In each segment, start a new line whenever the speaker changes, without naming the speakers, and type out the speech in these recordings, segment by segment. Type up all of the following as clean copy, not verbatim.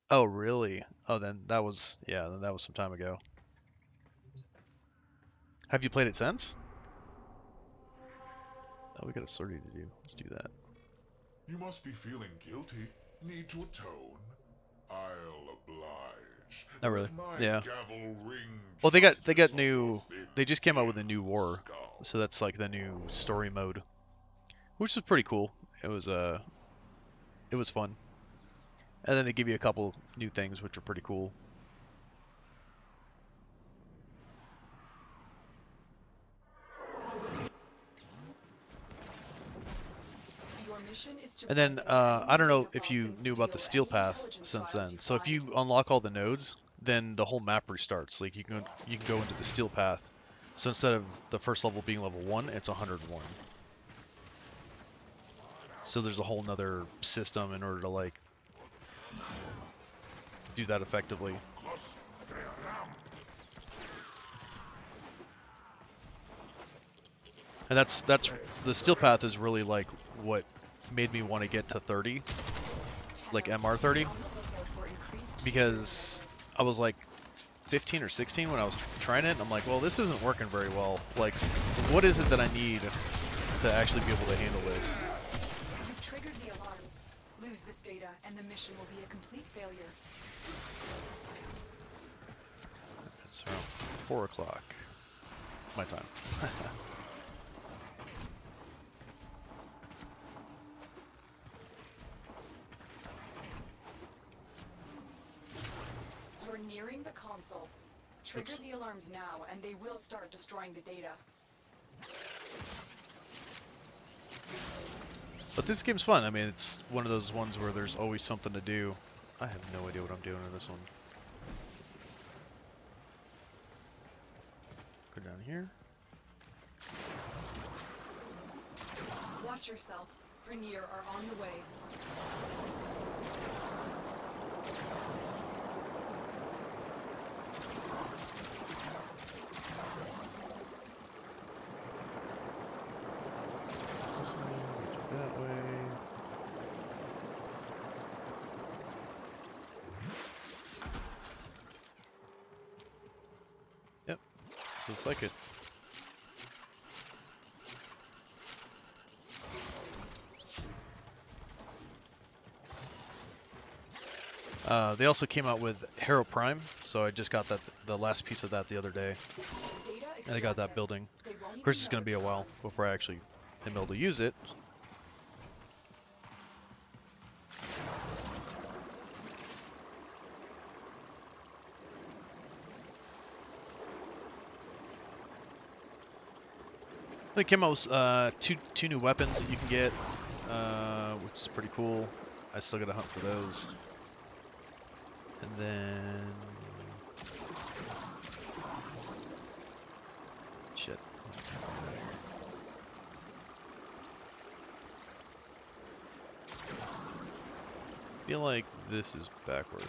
Oh, really? Oh, then that was, yeah, then that was some time ago. Have you played it since? Oh, we got a sortie to do. Let's do that.
You must be feeling guilty. Need to atone? I'll oblige.
Oh, really?
Let my
Yeah.
gavel ring
Well, they got
justice on your
new. They just came out with a
thin-skinned
new war,
skull.
so that's like the new story mode, which is pretty cool. It was fun, and then they give you a couple new things which are pretty cool.
Your mission is to
And
find
then
the
I
Tyranid
don't know
data
if
vaults
you
and
knew about the
steal
Steel
any
Path
intelligence
since
files
then.
you
So if
find.
you unlock all the nodes, then the whole map restarts. Like you can go into the Steel Path. So instead of the first level being level 1, it's 101. So there's a whole nother system in order to like do that effectively. And that's the Steel Path is really like what made me want to get to 30, like
Tenno, be
MR30,
on the lookout for increased security
because
alerts.
I was like 15 or 16 when I was trying it, and I'm like, well, this isn't working very well. Like, what is it that I need to actually be able to handle this?
You've triggered the alarms. Lose this data, and the mission will be a complete failure.
It's around 4 o'clock, my time.
You're nearing the console. Trigger
Oops.
the alarms now, and they will start destroying the data.
But this game's fun. I mean, it's one of those ones where there's always something to do. I have no idea what I'm doing in this one. Go down here.
Watch yourself. Grineer are on the way.
This way, go through that way. Yep, this looks like it. They also came out with Hero Prime, so I just got the last piece of that the other day,
Data
and I got that
extracted.
building.
They won't
Of
even
course, it's
know
going to be a
it's
while
gone.
before I actually am able to use it. They came out with two new weapons that you can get, which is pretty cool. I still got to hunt for those. And then shit. I feel like this is backwards.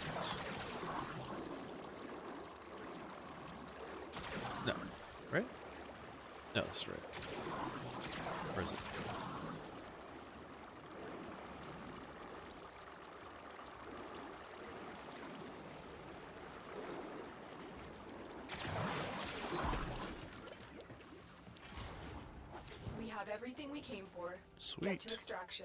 No, right? No, that's right. Where is it?
We have everything we came for. Get to
Sweet.
extraction.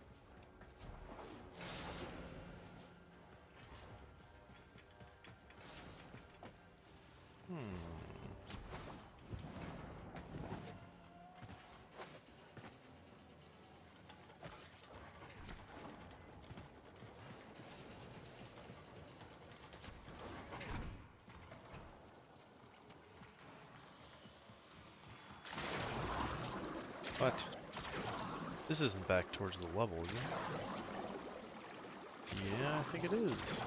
Hmm. What? This isn't back towards the level, is it? Yeah, I think it is.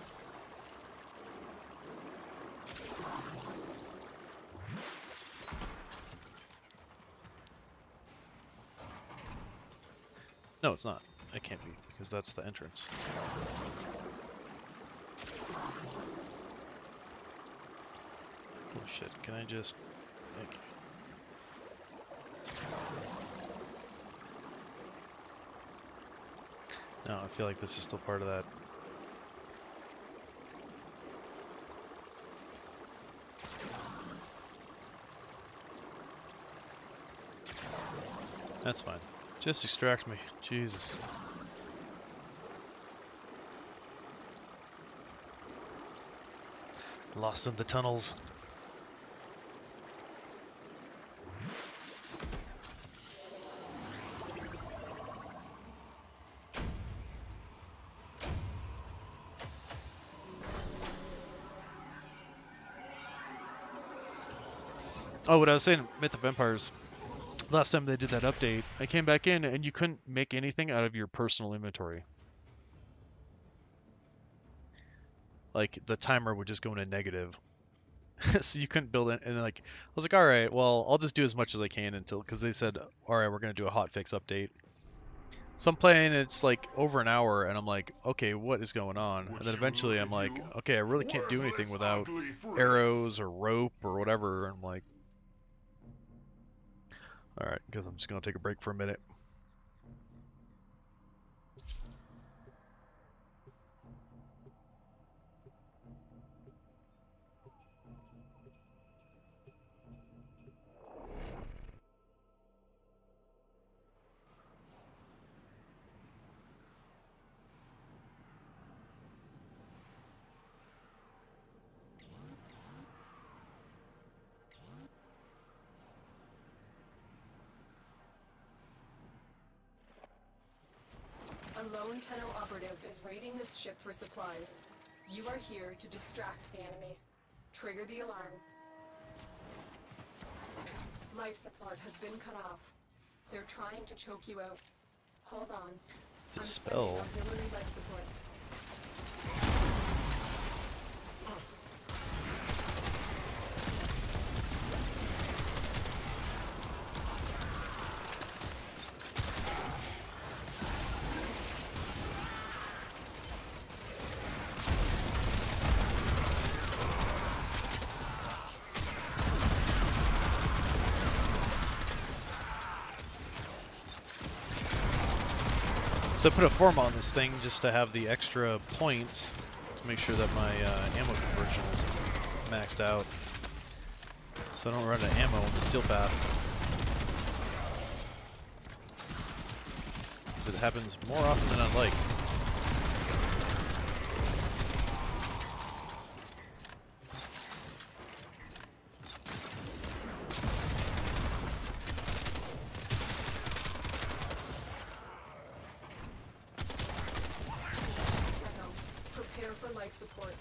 No, it's not. It can't be, because that's the entrance. Oh shit, can I just... Thank you. No, I feel like this is still part of that. That's fine. Just extract me. Jesus. Lost in the tunnels. Oh, what I was saying, Myth of Empires. Last time they did that update, I came back in and you couldn't make anything out of your personal inventory. Like, the timer would just go into negative. So you couldn't build it, and like, I was like, all right, well, I'll just do as much as I can until, because they said, all right, we're going to do a hotfix update. So I'm playing, it's like over an hour, and I'm like, okay, what is going on? And then eventually I'm like, okay, I really can't do anything without arrows or rope or whatever. And I'm like, all right, because I'm just going to take a break for a minute.
A lone Tenno operative is raiding this ship for supplies. You are here to distract the enemy. Trigger the alarm. Life support has been cut off. They're trying to choke you out. Hold on.
Dispel.
I'm sending auxiliary life support.
So I put a form on this thing just to have the extra points to make sure that my ammo conversion is maxed out. So I don't run out of ammo in the steel path. Because it happens more often than I'd like.
Prepare for life support.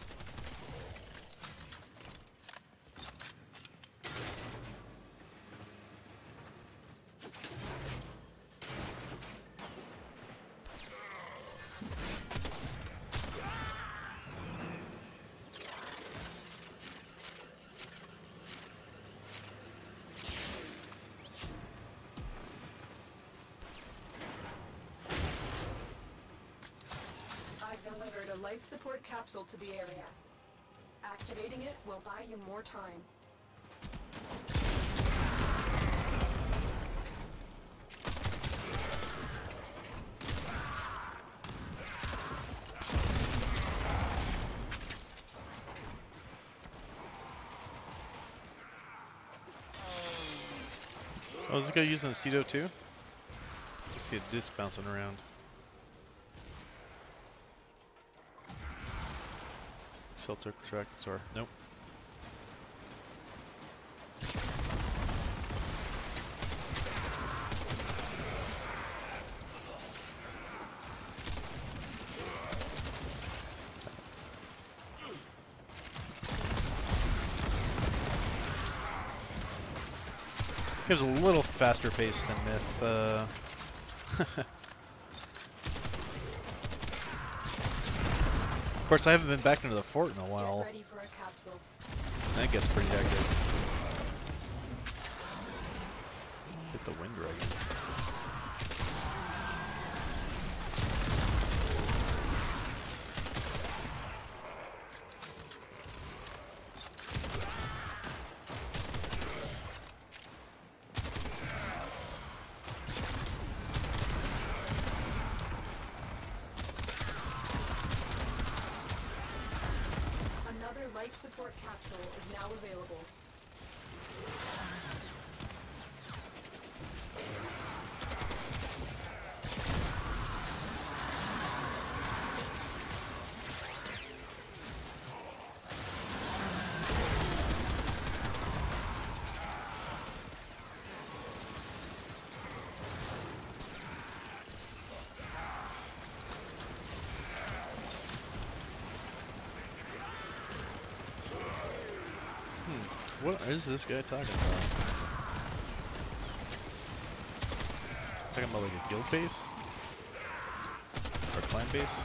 I've delivered a life support capsule to the area. Activating it will buy you more time.
Oh, is this guy using a Cedo too? I see a disc bouncing around. Celtic tractor. Nope. It was a little faster paced than Myth. Of course, I haven't been back into the fort in a while.
Get ready for a capsule.
That gets pretty hectic. Hit the wind dragon.
Another life support capsule is now available.
What is this guy talking about? Talking about like a guild base? Or clan base?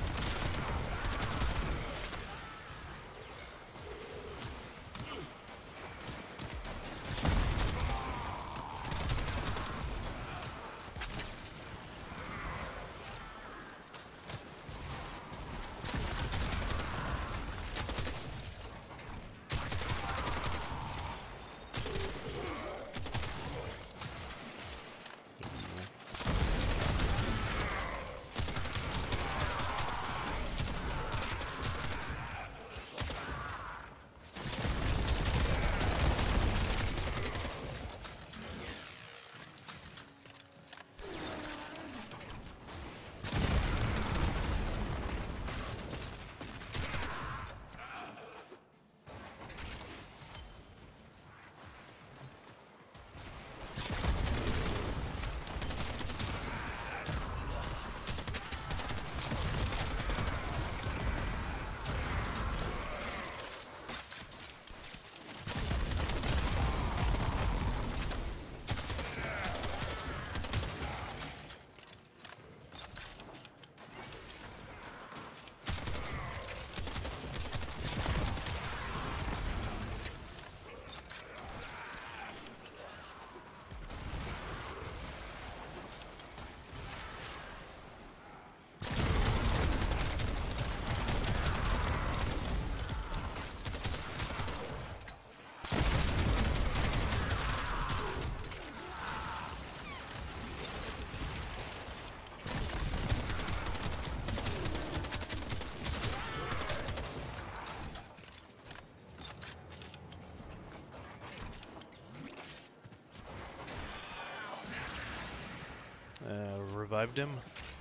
Revived him.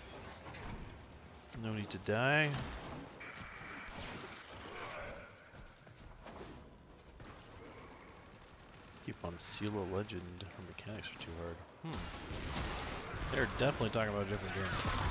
No need to die. Keep on Seal a Legend. Her mechanics are too hard. They're definitely talking about a different game.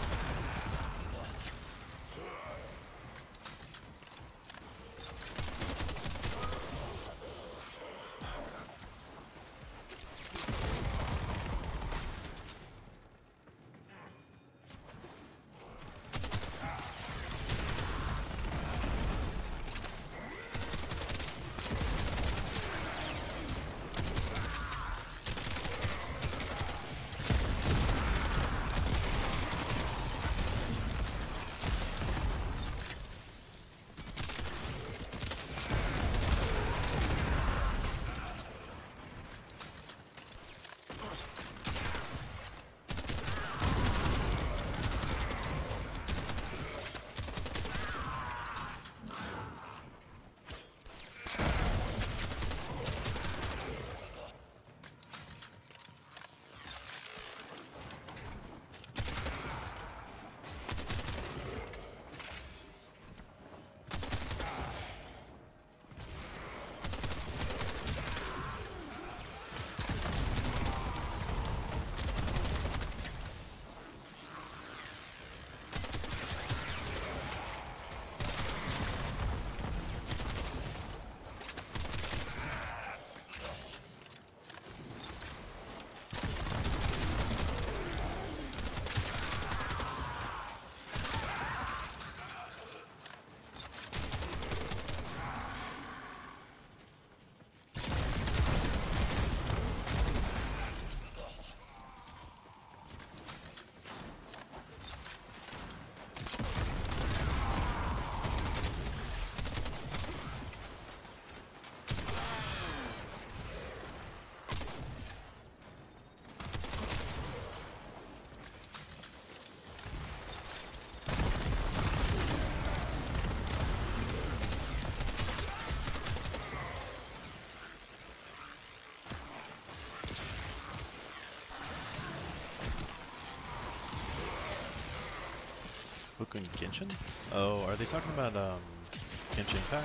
Bookun Genshin? Oh, are they talking about Genshin Impact?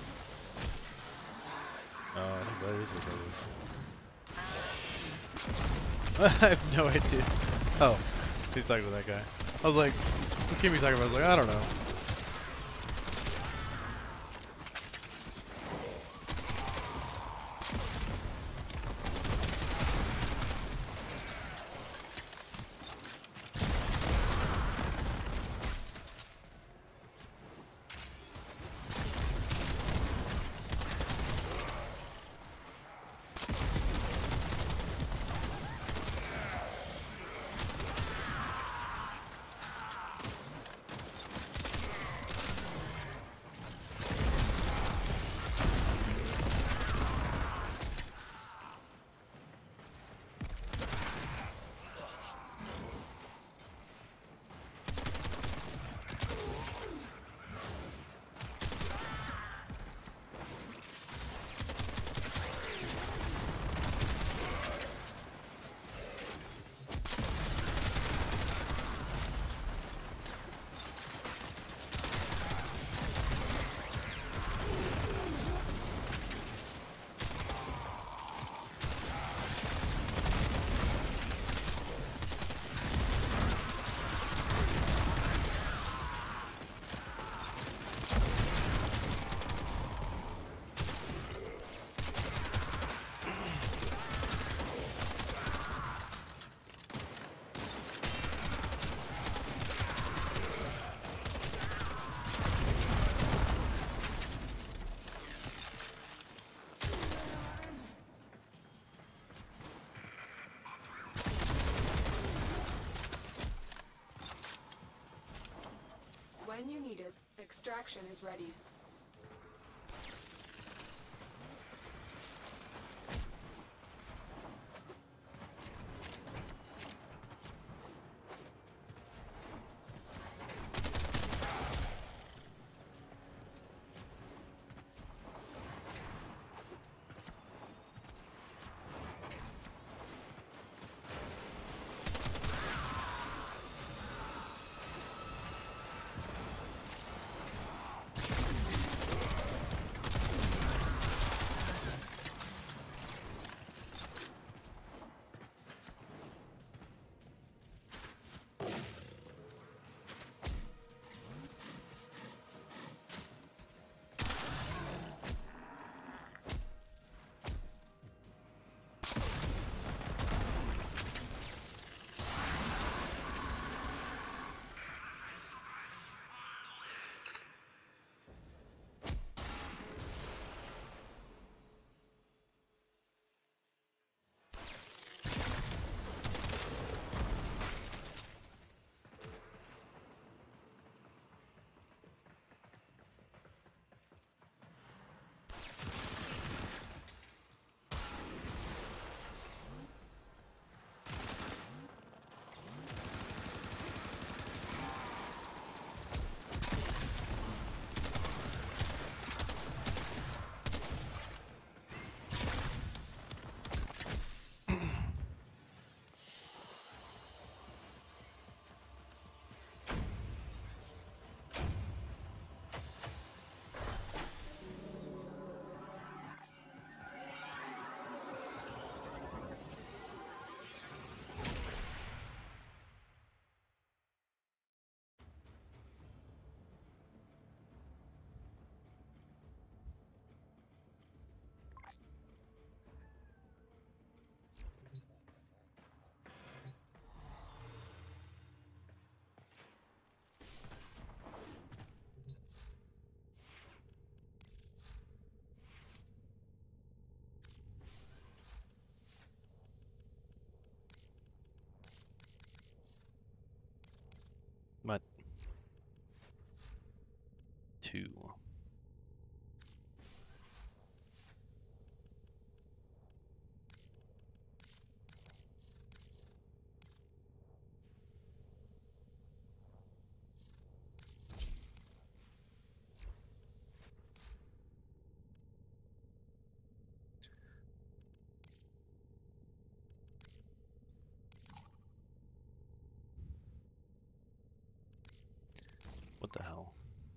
Oh, I think that is what that is. I have no idea. Oh, he's talking to that guy. I was like, what game are you talking about? I was like, I don't know.
When you need it, extraction is ready.
But 2. What the hell?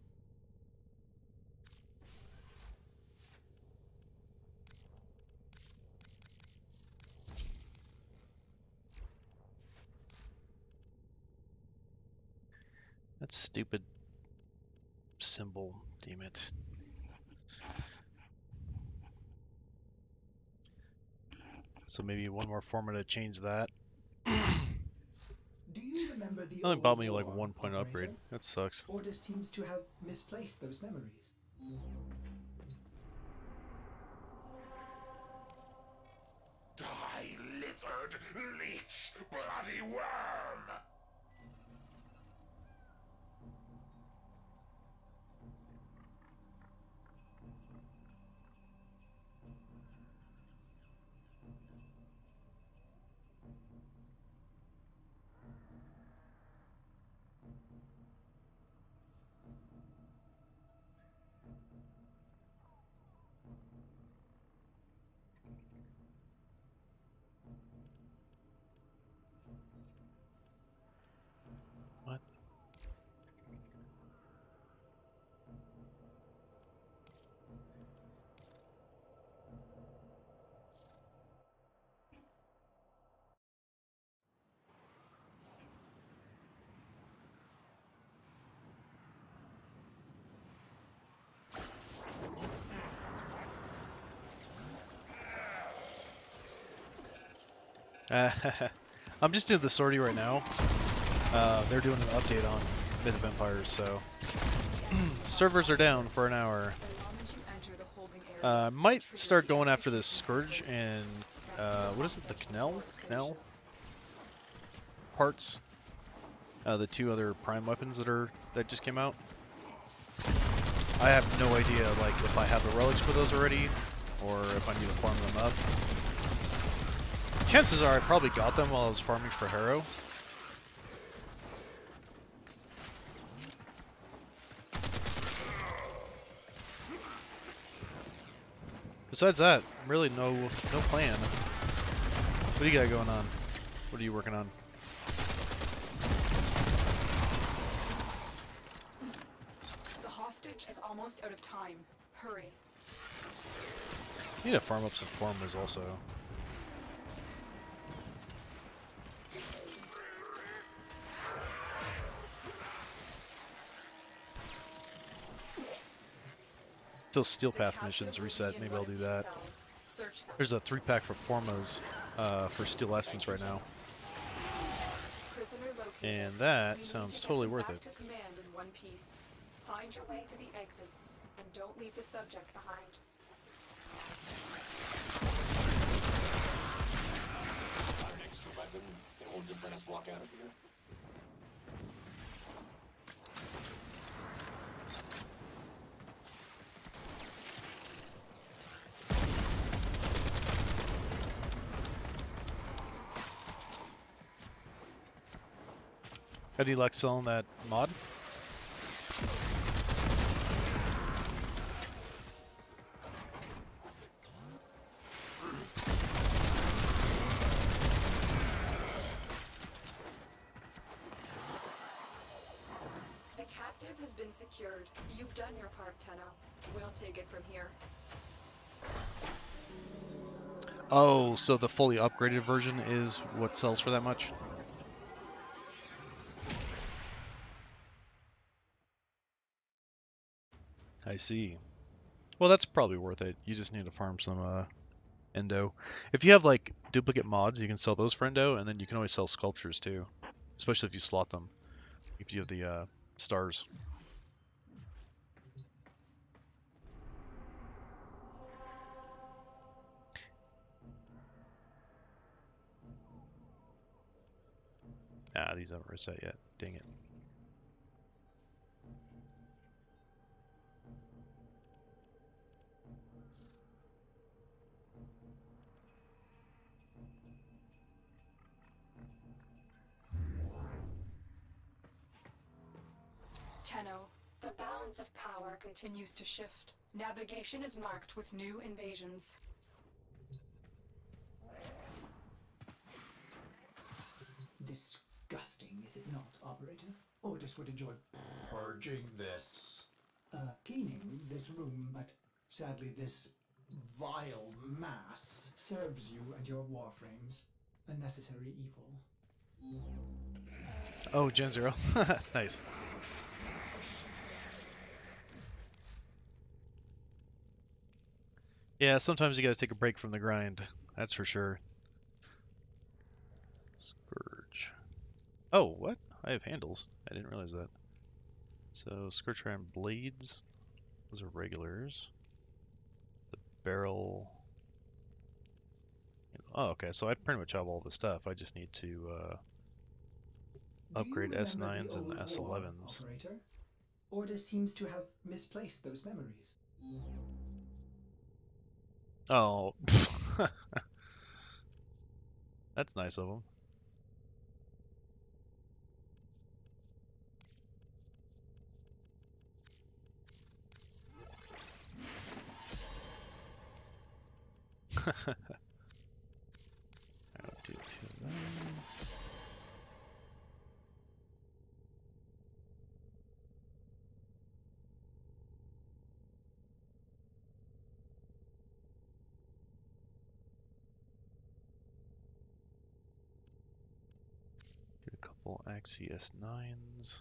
That stupid symbol, damn it. So maybe one more format to change that.
Do you remember the
Only
old
bought me like
war,
1 point upgrade.
operator?
That sucks.
Order seems to have misplaced those memories.
Die, lizard, leech, bloody worm!
What? I'm just doing the sortie right now. They're doing an update on Myth of Empires, so servers are down for an hour.
The moment you enter the holding area,
Might
trigger
start
the
going after this
execution
Scourge
sequence.
and what is it? The Knell
Finishes.
parts. The 2 other prime weapons that just came out. I have no idea, like, if I have the relics for those already, or if I need to farm them up. Chances are I probably got them while I was farming for Harrow. Besides that, really no plan. What do you got going on? What are you working on?
The hostage is almost out of time. Hurry.
You need to farm up some farmers also. Till Steel Path missions reset, maybe I'll do that. There's a 3-pack for Formos for Steel Essence right now. And that sounds totally worth it.
Find your way to the exits and don't leave the subject behind.
An extra weapon, they won't just let us walk out of here.
How do you like selling that mod?
The captive has been secured. You've done your part, Tenno. We'll take it from here.
Oh, so the fully upgraded version is what sells for that much? I see. Well, that's probably worth it. You just need to farm some Endo. If you have like duplicate mods, you can sell those for Endo, and then you can always sell sculptures too, especially if you slot them. If you have the stars. Ah, these haven't reset yet. Dang it.
Tenno, the balance of power continues to shift. Navigation is marked with new invasions.
Disgusting, is it not, Operator? Ordis would enjoy purging this. Cleaning this room, but sadly this vile mass serves you and your warframes. A necessary evil.
Oh, Gen Zero. Nice. Yeah, sometimes you gotta take a break from the grind. That's for sure. Scourge. Oh, what? I have handles. I didn't realize that. So, Scourge Ram blades. Those are regulars. The barrel. Oh, okay. So I pretty much have all the stuff. I just need to upgrade S9s and S11s.
Operator? Ordis seems to have misplaced those memories.
Oh. That's nice of him. I'll do 2 of those. Get a couple Axie S9s.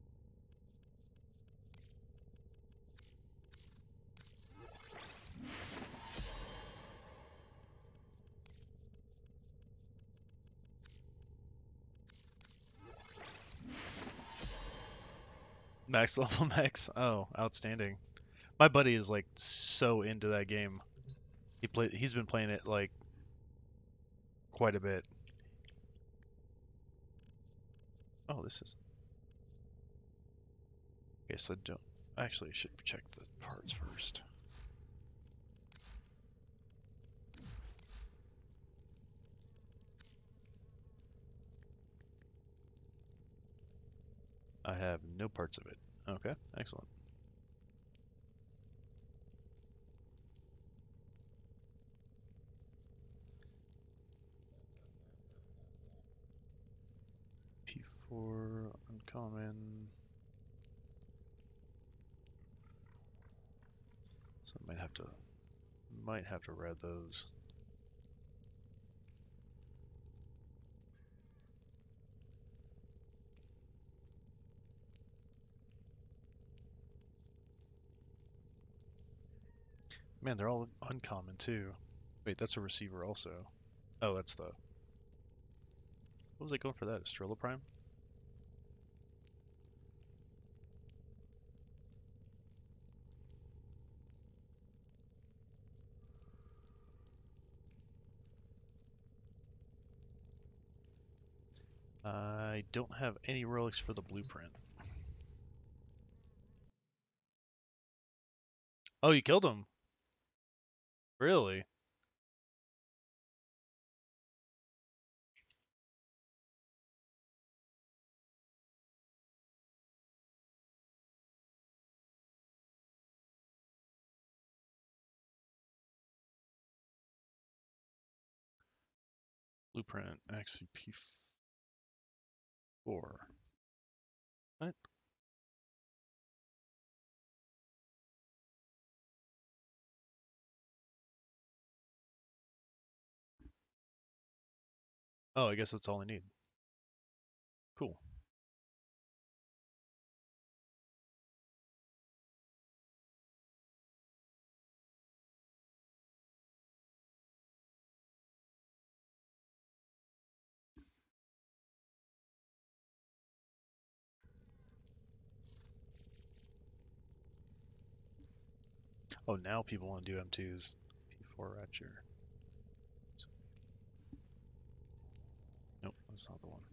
Max level max. Oh, outstanding. My buddy is like so into that game. He's been playing it like quite a bit. Oh, this is. Okay, so don't. Actually, I should check the parts first. I have no parts of it. Okay, excellent. P4 uncommon. So I might have to read those. Man, they're all uncommon too. Wait, that's a receiver also. Oh, that's the. What was I going for that? Estrella Prime? I don't have any relics for the blueprint. Oh, you killed him? Really? Blueprint XCP4. What? Oh, I guess that's all I need. Cool. Oh, now people want to do M2s. P4 Ratcher. Nope, that's not the one.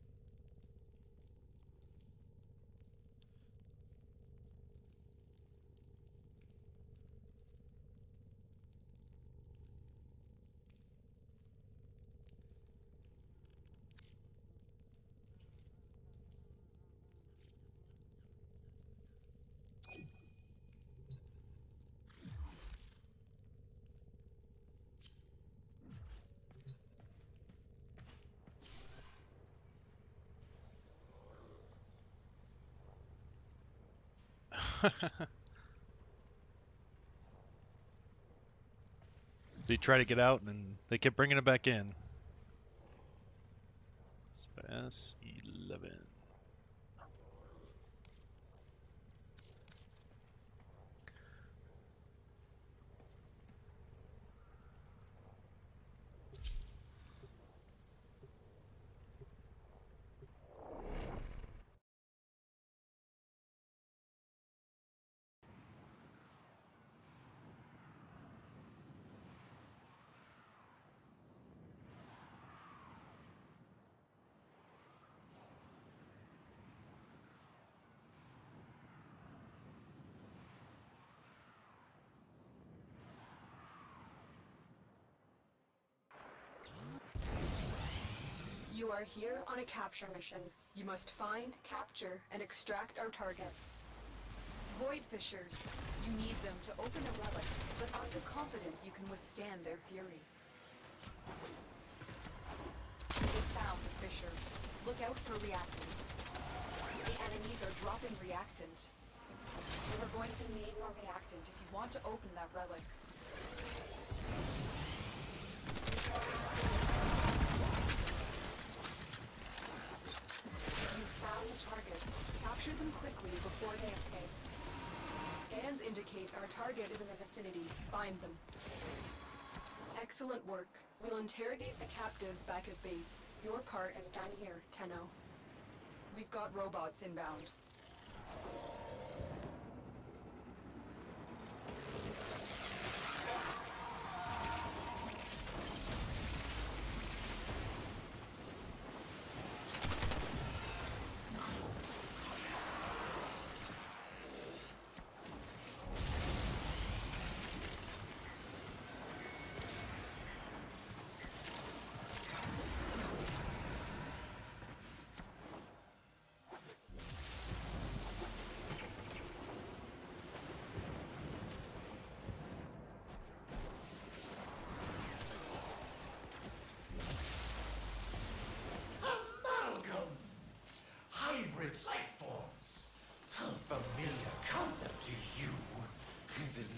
So you try to get out, and they kept bringing it back in. S11.
You are here on a capture mission. You must find, capture, and extract our target. Void Fishers. You need them to open a relic, but are you confident you can withstand their fury? You found the Fisher. Look out for reactant. The enemies are dropping reactant. You are going to need more reactant if you want to open that relic. You found the target. Capture them quickly before they escape. Scans indicate our target is in the vicinity. Find them. Excellent work. We'll interrogate the captive back at base. Your part is done here, Tenno. We've got robots inbound.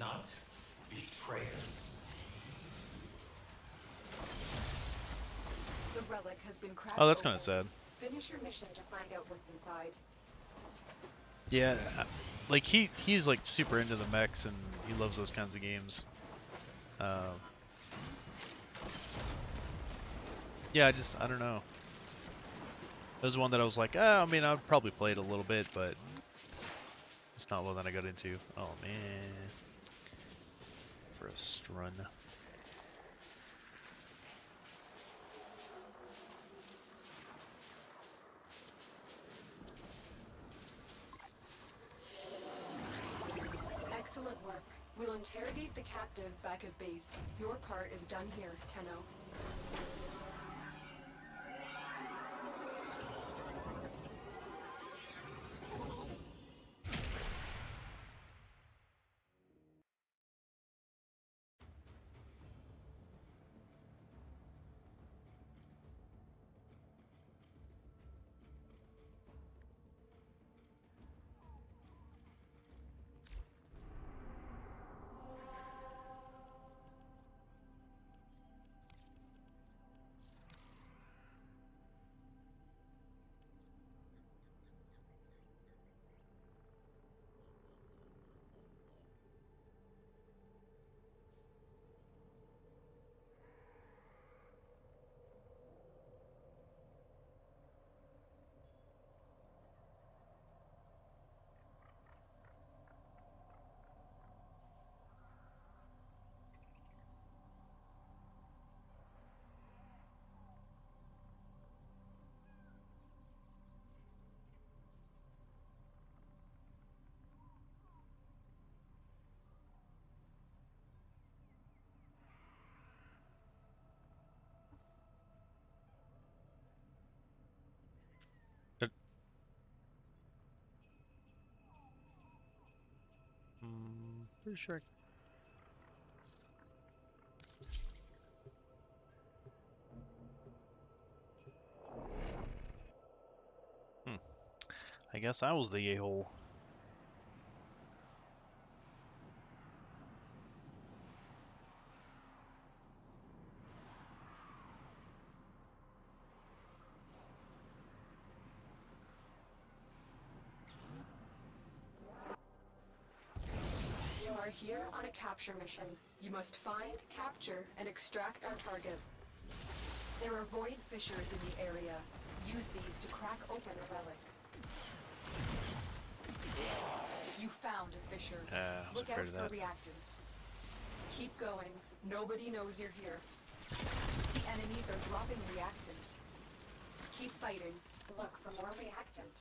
not betrayers.
The relic has been cracked.
Oh, that's kind
open.
of sad.
Finish your mission to find out what's inside.
Yeah, like he's like super into the mechs and he loves those kinds of games. Yeah, I don't know. It was one that I was like, I mean, I'd probably play it a little bit, but it's not one that I got into. Oh man, first run.
Excellent work. We'll interrogate the captive back at base. Your part is done here, Tenno.
Pretty sure. I guess I was the a-hole.
You are here on a capture mission. You must find, capture, and extract our target. There are void fissures in the area. Use these to crack open a relic. You found a fissure.
I was
Look out
afraid of
for
that.
reactant. Keep going. Nobody knows you're here. The enemies are dropping reactant. Keep fighting. Look for more reactant.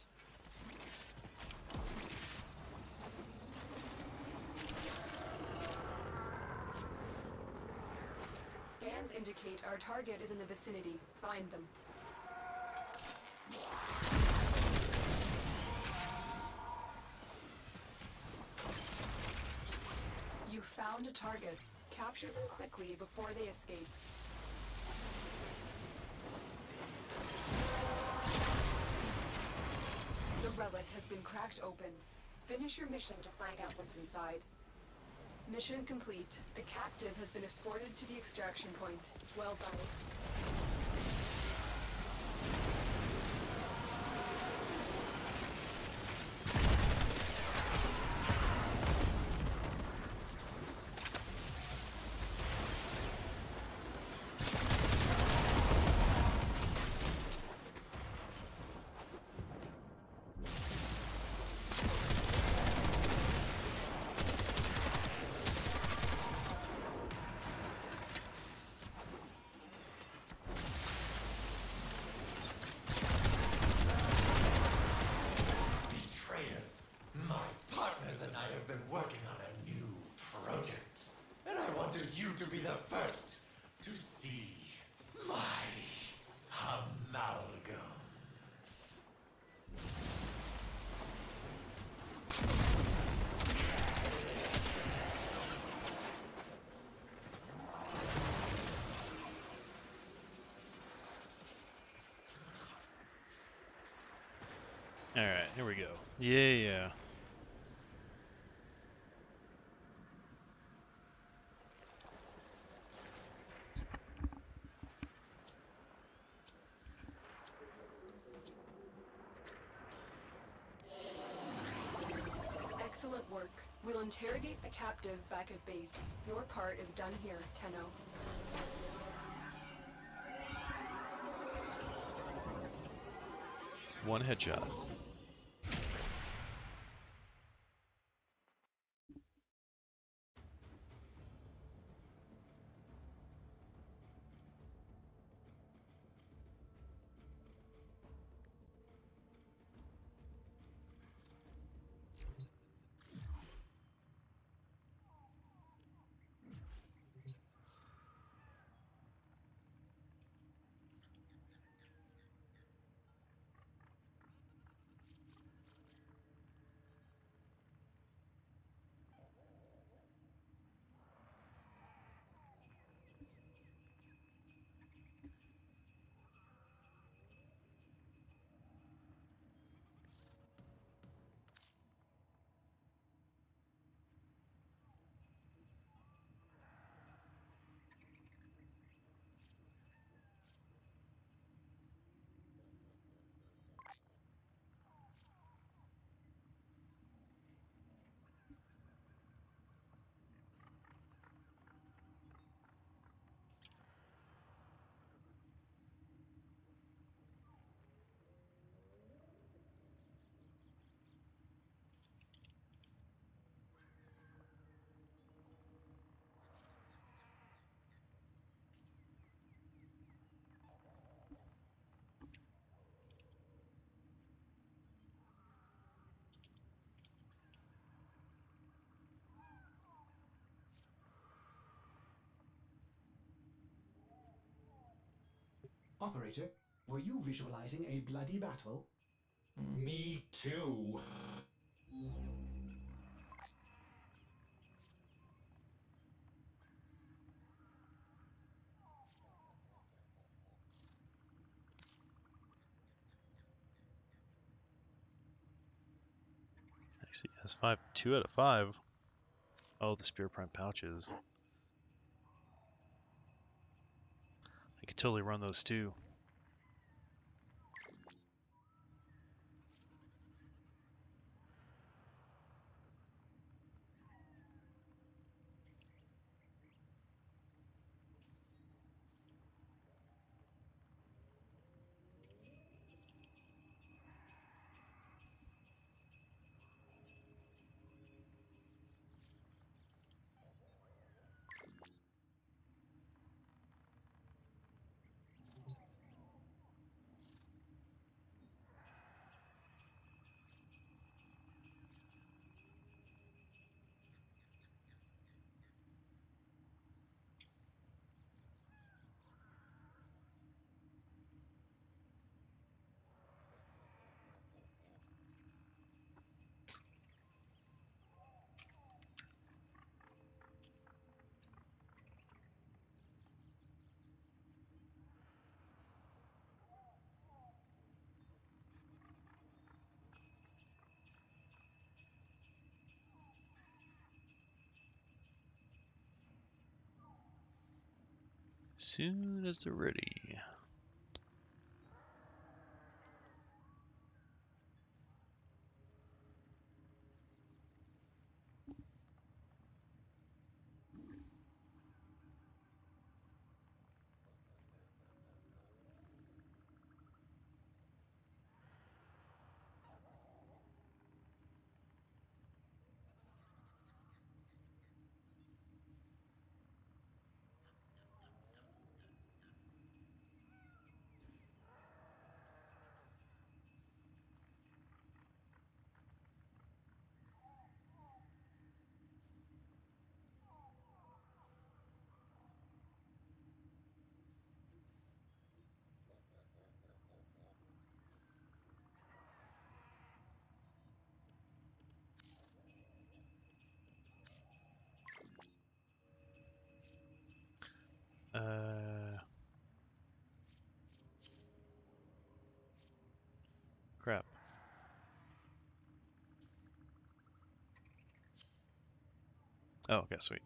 Scans indicate our target is in the vicinity. Find them. You found a target. Capture them quickly before they escape. The relic has been cracked open. Finish your mission to find out what's inside. Mission complete. The captive has been escorted to the extraction point. Well done.
Betrayers. My partners and I have been working on a new project. And I wanted you to be the first to see my amalgams.
Alright, here we go. Yeah.
Excellent work. We'll interrogate the captive back at base. Your part is done here, Tenno.
One headshot.
Operator, were you visualizing a bloody battle?
Me too.
I see. S5, 2 out of 5. Oh, the Spear Prime pouches. I could totally run those too. Soon as they're ready. Crap. Oh, okay, sweet.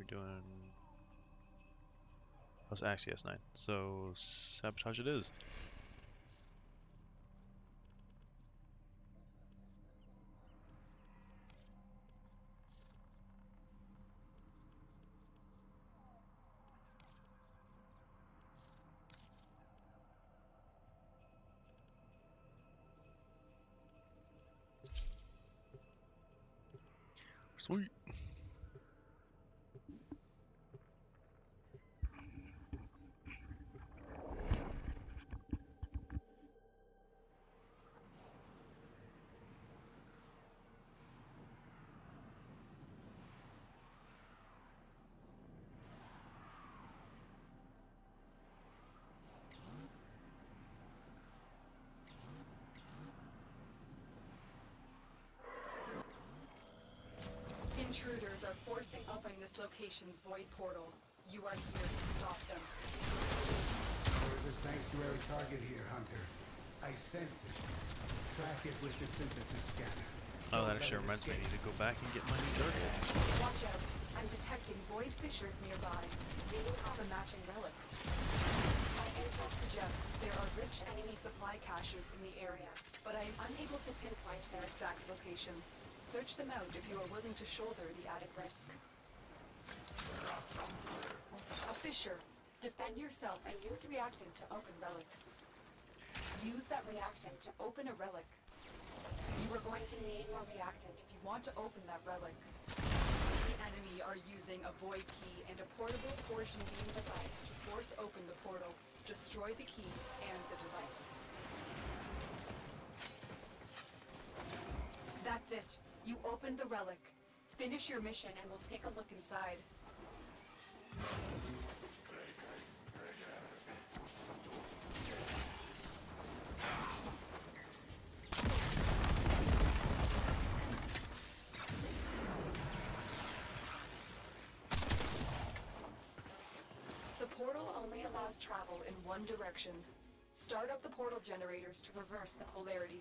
doing? Oh, it's Axie S9. So sabotage it is. Sweet.
Intruders are forcing open this location's void portal. You are here to stop them.
There's a sanctuary target here, Hunter. I sense it. Track it with the synthesis scanner.
Oh, that actually reminds me. I need to go back and get my new target.
Watch out. I'm detecting void fissures nearby. They will have a matching relic. My intel suggests there are rich enemy supply caches in the area, but I am unable to pinpoint their exact location. Search them out if you are willing to shoulder the added risk. A fissure. Defend yourself and use reactant to open relics. Use that reactant to open a relic. You are going to need more reactant if you want to open that relic. The enemy are using a void key and a portable torsion beam device to force open the portal, destroy the key and the device. That's it. You opened the relic. Finish your mission and we'll take a look inside. The portal only allows travel in one direction. Start up the portal generators to reverse the polarity.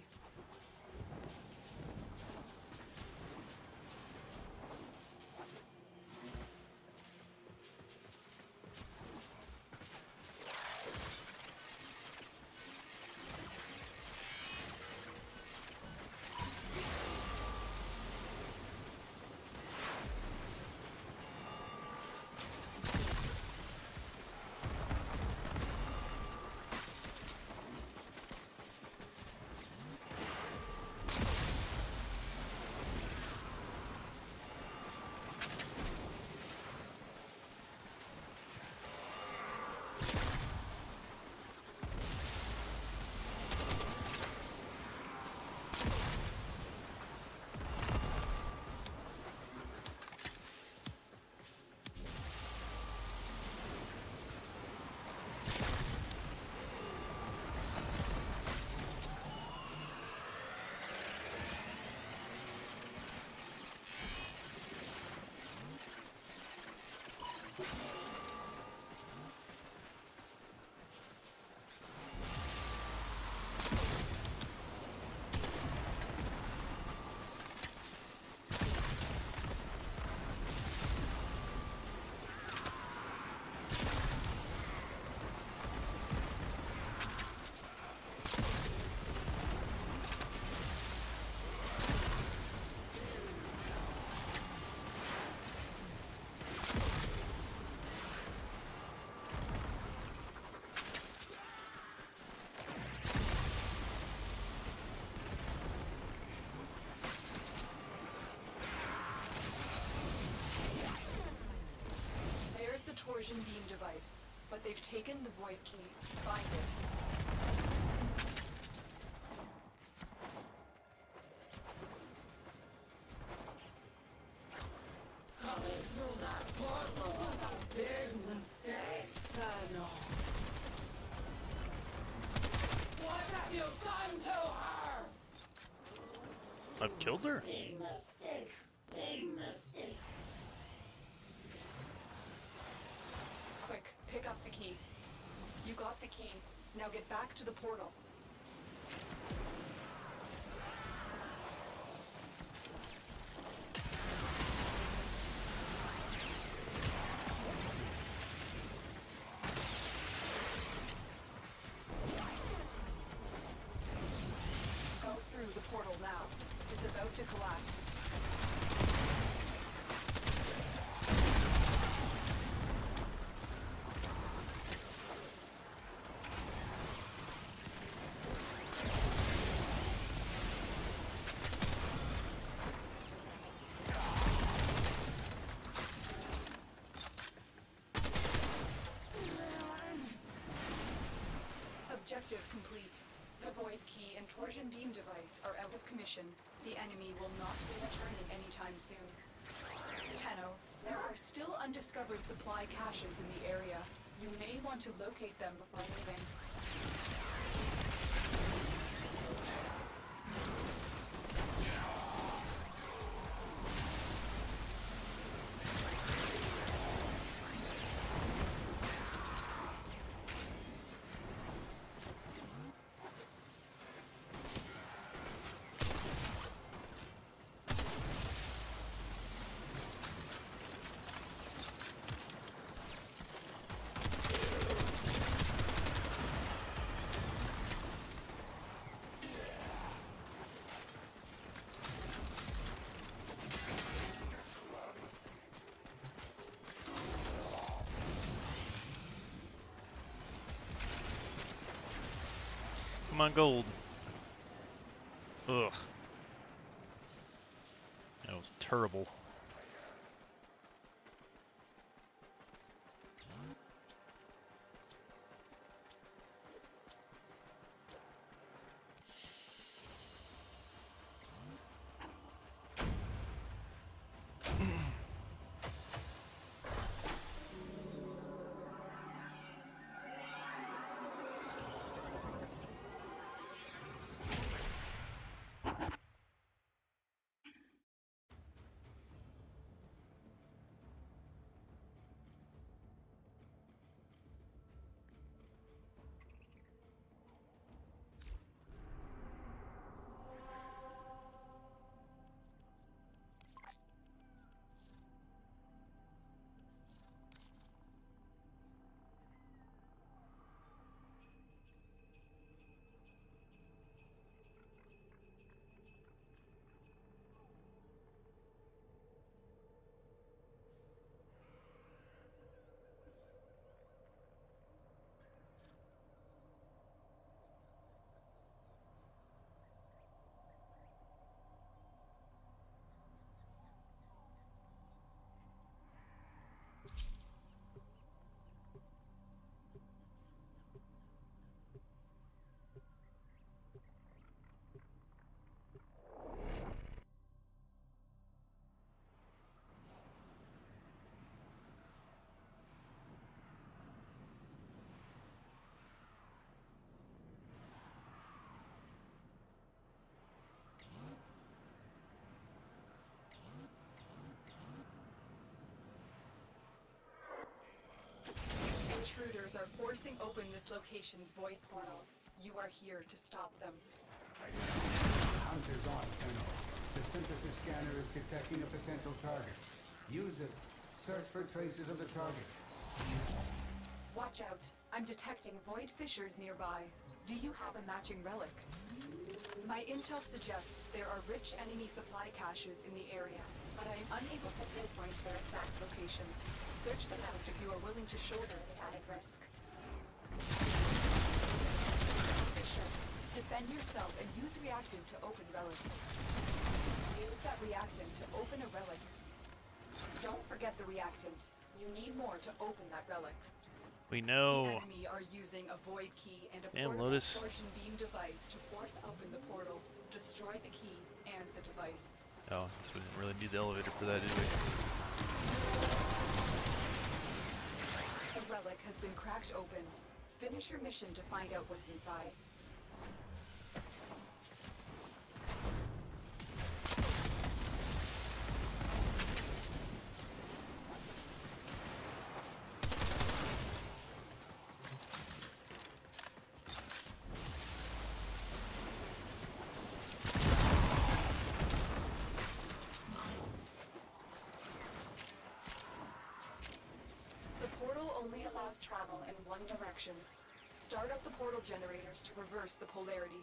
Torsion beam device, but they've taken the void key. Find it.
Coming through that portal was a big mistake, Thanos. What have you done to her?
I've killed her?
Big mistake. Big mistake.
Quick, pick up the key. You got the key. Now get back to the portal. torsion beam device are out of commission. The enemy will not be returning anytime soon. Tenno, there are still undiscovered supply caches in the area. You may want to locate them before leaving.
Come on, gold. Ugh. That was terrible. Intruders are forcing open this location's void portal. You are here to stop them.
Hunter's on, Tenno. The synthesis scanner is detecting a potential target. Use it. Search for traces of the target.
Watch out. I'm detecting void fissures nearby. Do you have a matching relic? My intel suggests there are rich enemy supply caches in the area, but I am unable to pinpoint their exact location. Search them out if you are willing to shoulder the added risk. Fisher, defend yourself and use reactant to open relics. Use that reactant to open a relic. Don't forget the reactant. You need more to open that relic.
We know.
The enemy are using a void key and a
Damn,
portable
Lotus.
torsion beam device to force open the portal, destroy the key and the device.
Oh, I guess we didn't really need the elevator for that, did we?
The relic has been cracked open. Finish your mission to find out what's inside. Travel in one direction. Start up the portal generators to reverse the polarity.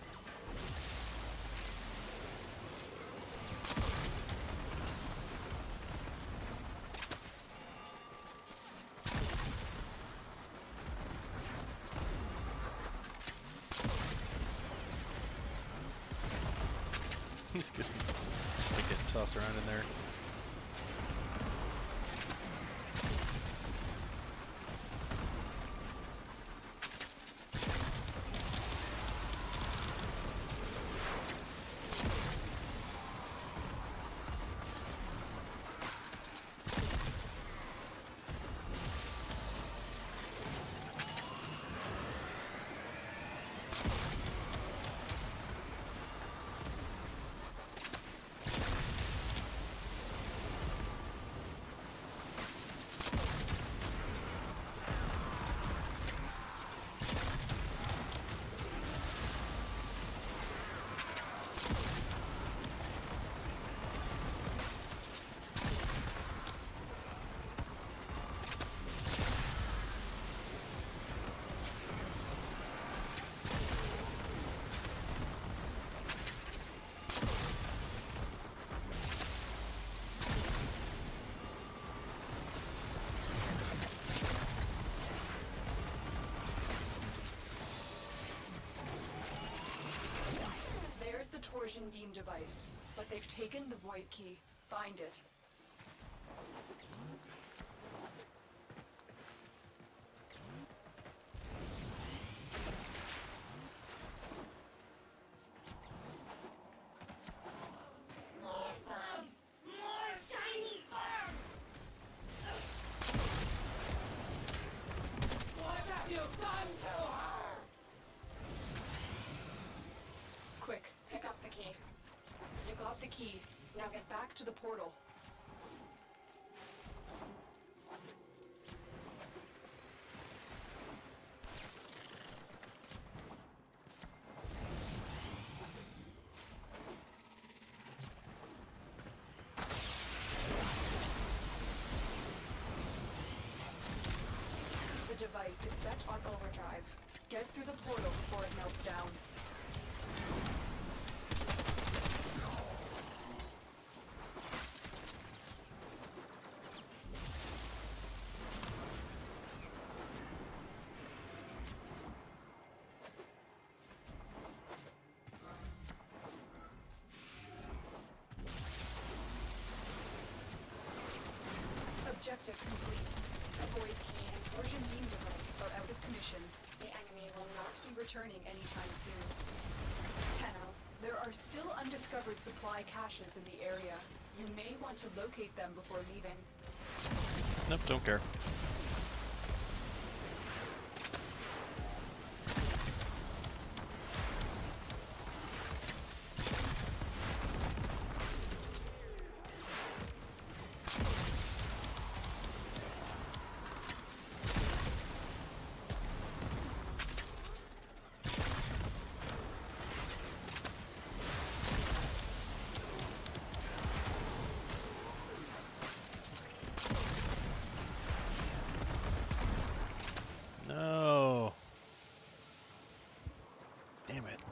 He's good. Like getting tossed around in there.
torsion beam device, but they've taken the void key. Find it.
More bugs! More shiny bugs! What have you done to her?
Quick, pick up the key. You got the key. Now get back to the portal. The device is set on overdrive. Get through the portal before it melts down. Objective complete. The void key and torsion beam device are out of commission. The enemy will not be returning anytime soon. Tenno, there are still undiscovered supply caches in the area. You may want to locate them before leaving.
Nope, don't care. No. Damn it.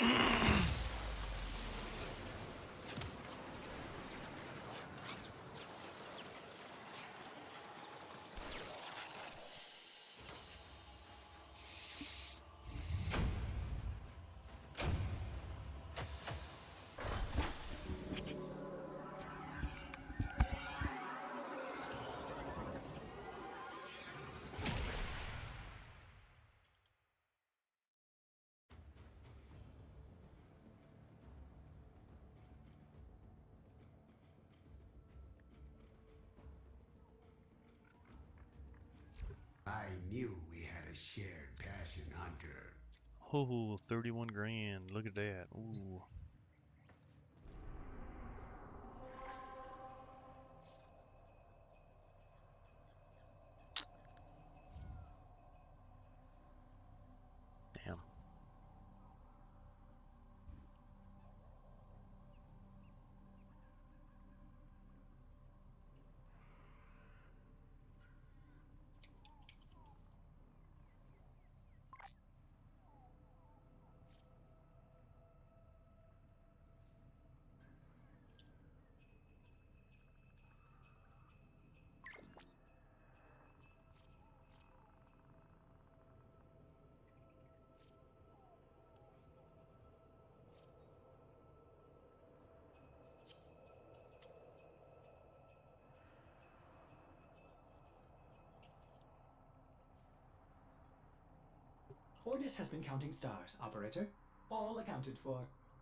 I knew we had a shared passion, Hunter.
Oh, 31 grand. Look at that. Ooh. Damn.
Ordis has been counting stars, operator. All accounted for.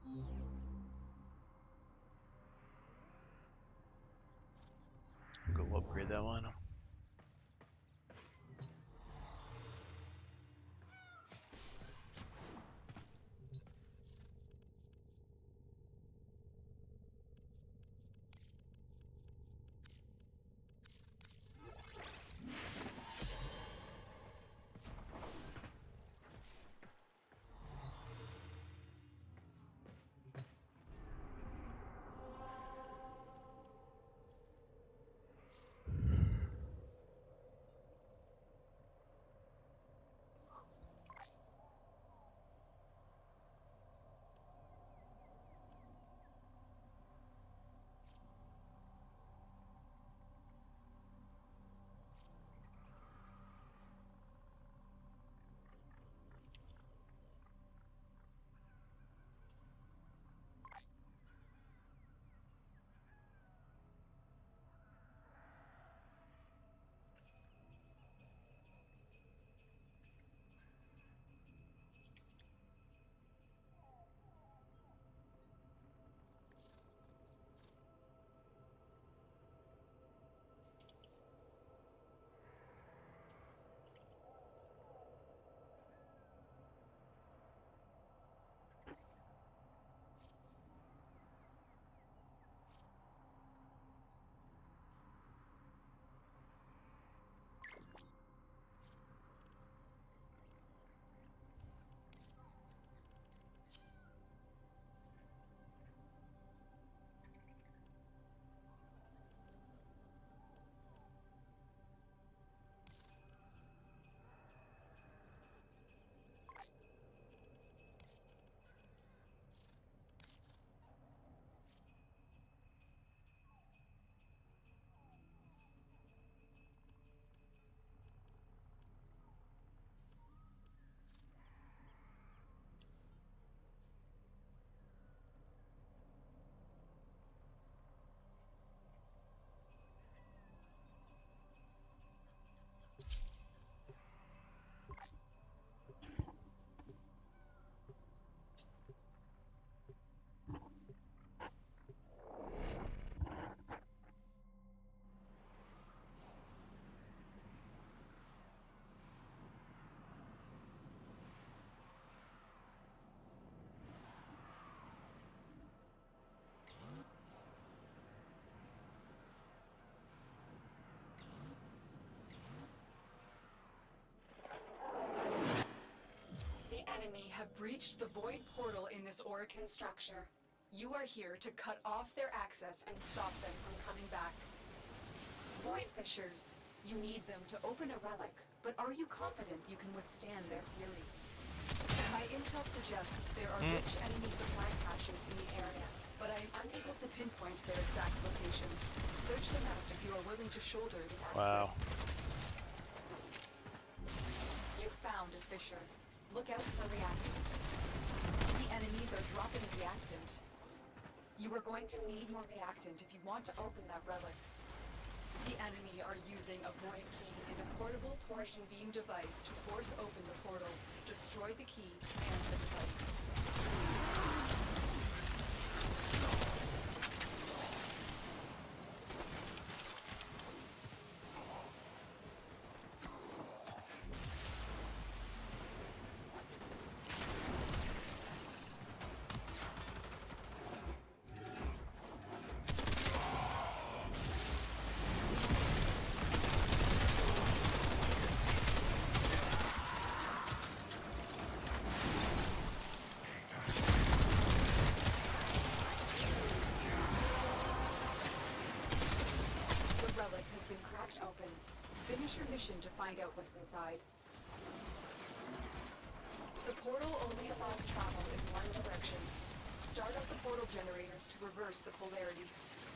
Go upgrade that one.
enemy have breached the void portal in this Orokin structure. You are here to cut off their access and stop them from coming back. Void Fishers, you need them to open a relic, but are you confident you can withstand their fury? My intel suggests there are rich enemy supply caches in the area, but I am unable to pinpoint their exact location. Search them out if you are willing to shoulder the added
Wow.
risk. You found a Fisher. Look out for reactant. The enemies are dropping reactant. You are going to need more reactant if you want to open that relic. The enemy are using a void key and a portable torsion beam device to force open the portal, destroy the key and the device. Finish your mission to find out what's inside. The portal only allows travel in one direction. Start up the portal generators to reverse the polarity.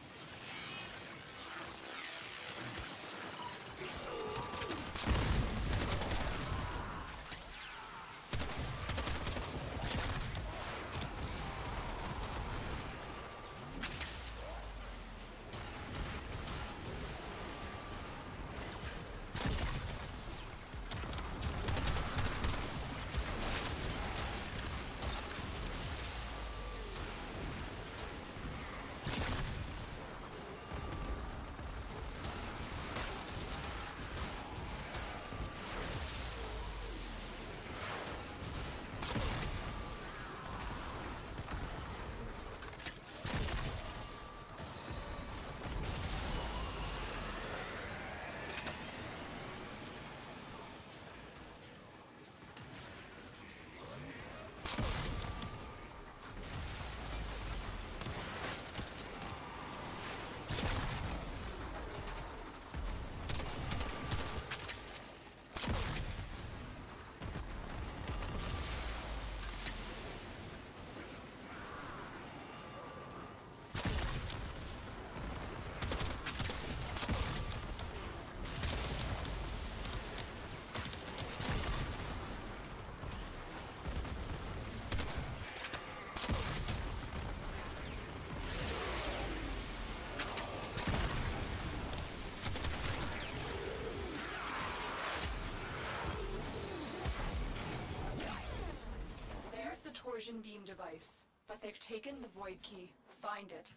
Torsion beam device, but they've taken the void key. Find it.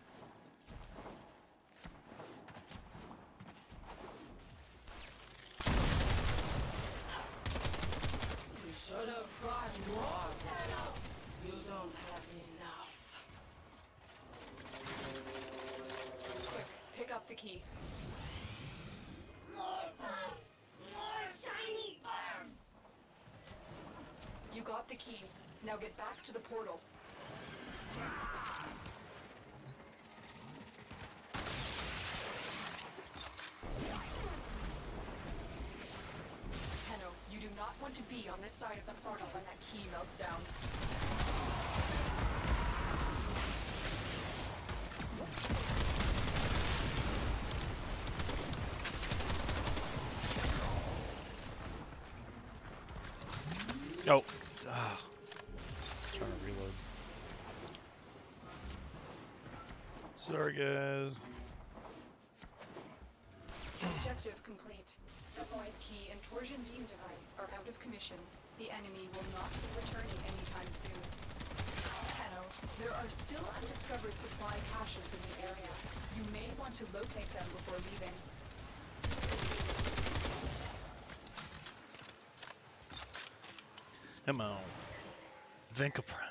You should have brought more, Tenno. You don't have enough.
Quick, pick up the key.
More bugs! More shiny bugs!
You got the key. Now get back to the portal. Tenno, you do not want to be on this side of the portal when that key melts down.
Oh. Trying to reload. Sorry, guys.
Objective complete. The void key and torsion beam device are out of commission. The enemy will not be returning anytime soon. Tenno, there are still undiscovered supply caches in the area. You may want to locate them before leaving.
Come on. Venkapra.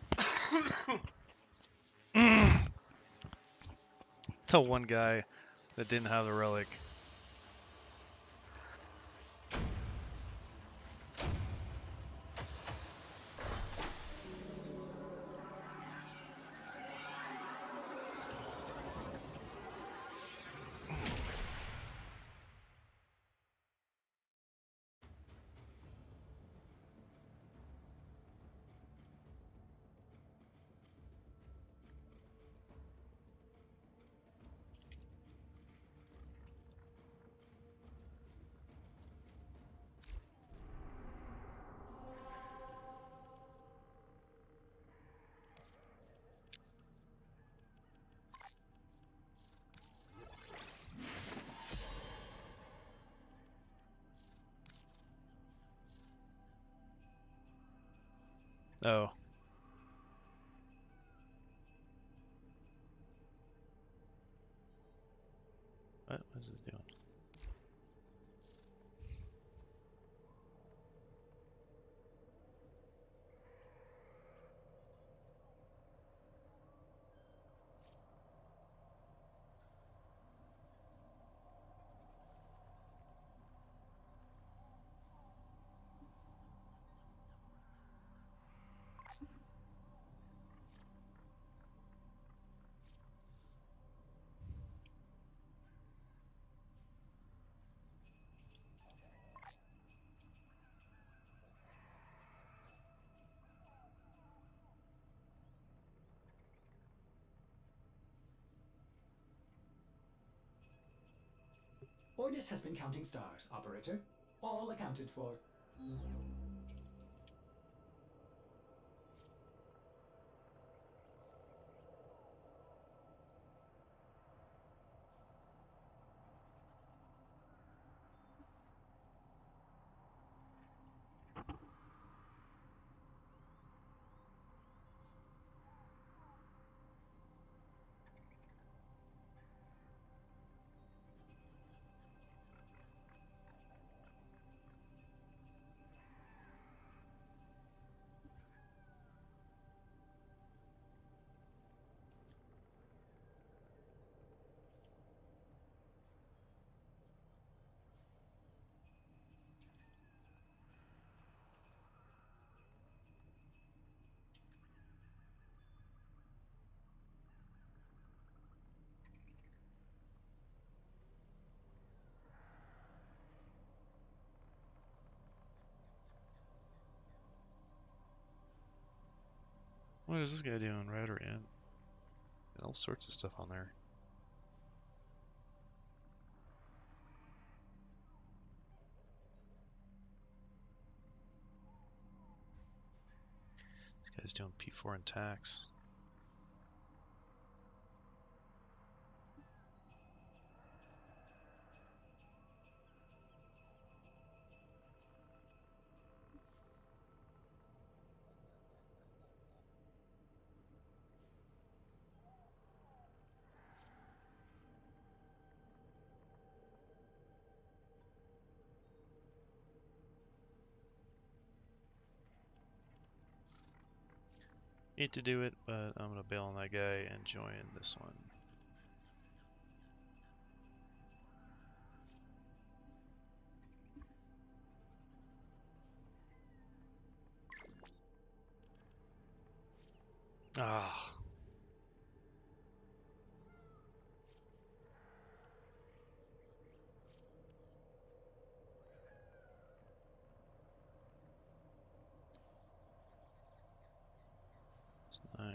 The one guy that didn't have the relic. Oh. What is this doing?
Ordis has been counting stars, operator. All accounted for.
What is this guy doing? Router in. All sorts of stuff on there. This guy's doing P4 and tax. Need to do it, but I'm gonna bail on that guy and join this one. Ah. It's 9.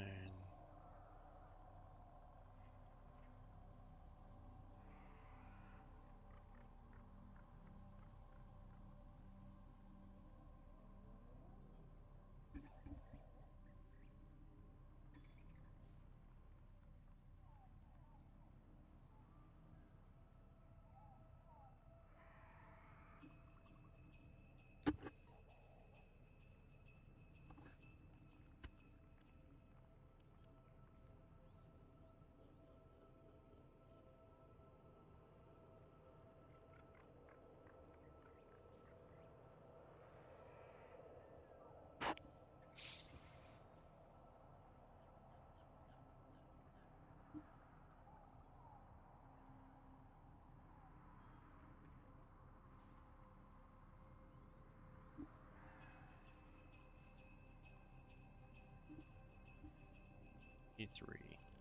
E3.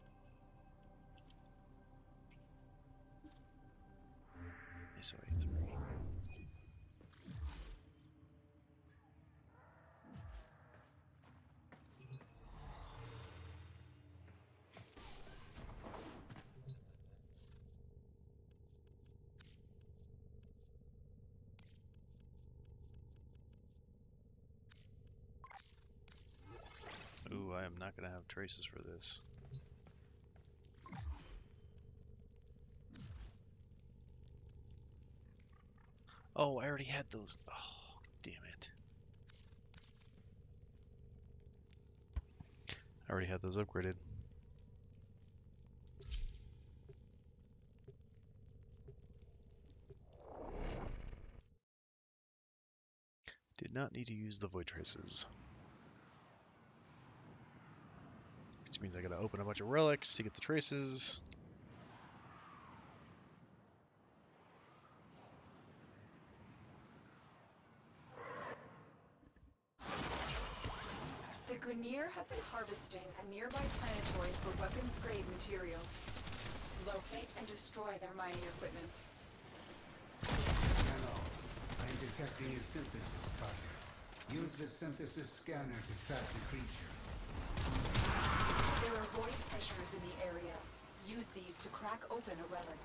ISO A3. Ooh, I am not going to have traces for this. Oh, I already had those. Oh, damn it. I already had those upgraded. Did not need to use the void traces. Which means I gotta open a bunch of relics to get the traces.
The Grineer have been harvesting a nearby planetoid for weapons-grade material. Locate and destroy their mining equipment.
Hello. I'm detecting a synthesis target. Use the synthesis scanner to track the creature.
There are void fissures in the area. Use these to crack open a relic.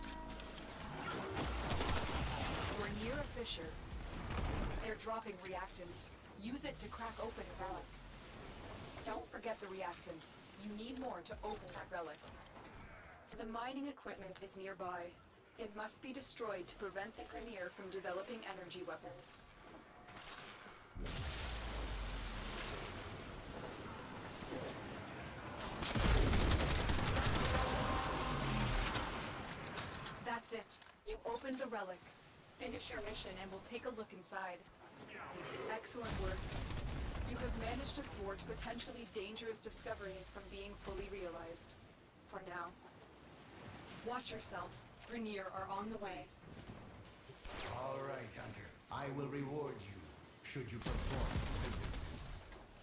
We're near a fissure. They're dropping reactant. Use it to crack open a relic. Don't forget the reactant. You need more to open that relic. The mining equipment is nearby. It must be destroyed to prevent the Grineer from developing energy weapons. That's it. You opened the relic. Finish your mission and we'll take a look inside. Excellent work. You have managed to thwart potentially dangerous discoveries from being fully realized. For now. Watch yourself. Grineer are on the way.
All right, Hunter. I will reward you, should you perform synthesis.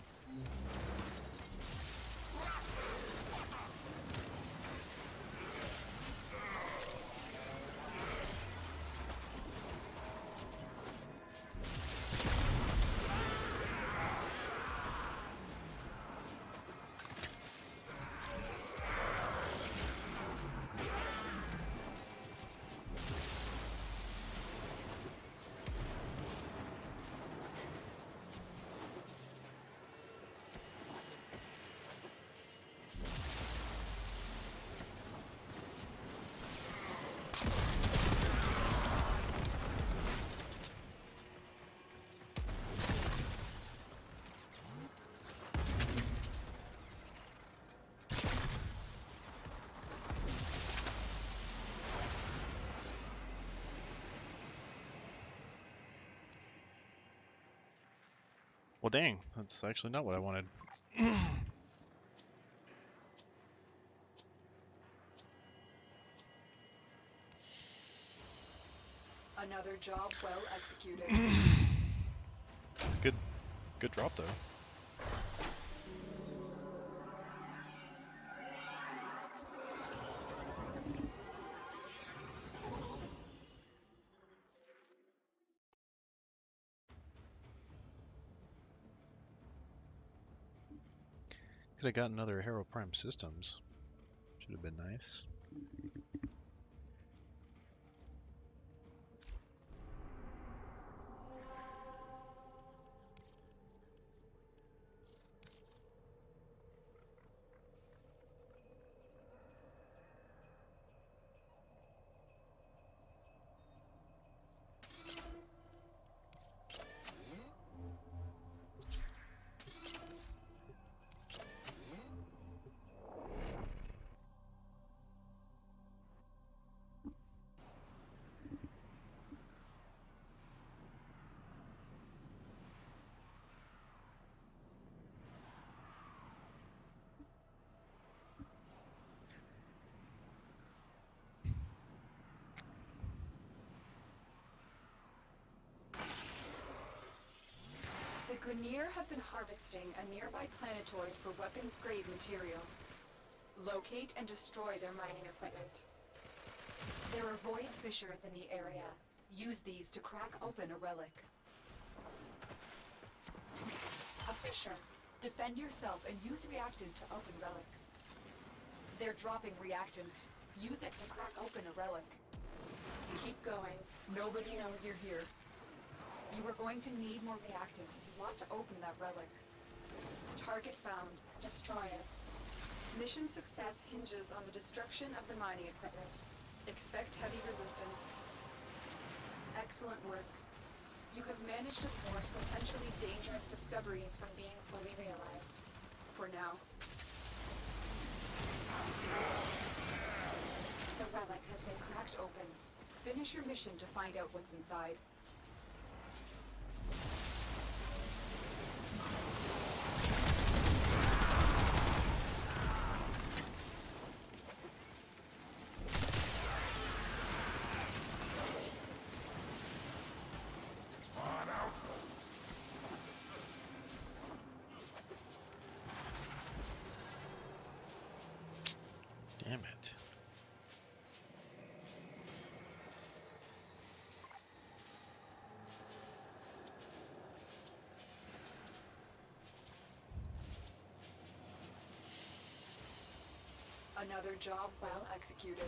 Well, dang, that's actually not what I wanted.
Another job well executed.
It's a good drop though. Could have gotten another Hero Prime Systems. Should have been nice.
The Grineer have been harvesting a nearby planetoid for weapons-grade material. Locate and destroy their mining equipment. There are void fissures in the area. Use these to crack open a relic. A fissure. Defend yourself and use reactant to open relics. They're dropping reactant. Use it to crack open a relic. Keep going. Nobody knows you're here. You are going to need more reactant if you want to open that relic. Target found. Destroy it. Mission success hinges on the destruction of the mining equipment. Expect heavy resistance. Excellent work. You have managed to thwart potentially dangerous discoveries from being fully realized. For now. The relic has been cracked open. Finish your mission to find out what's inside.
Damn it.
Another job well executed.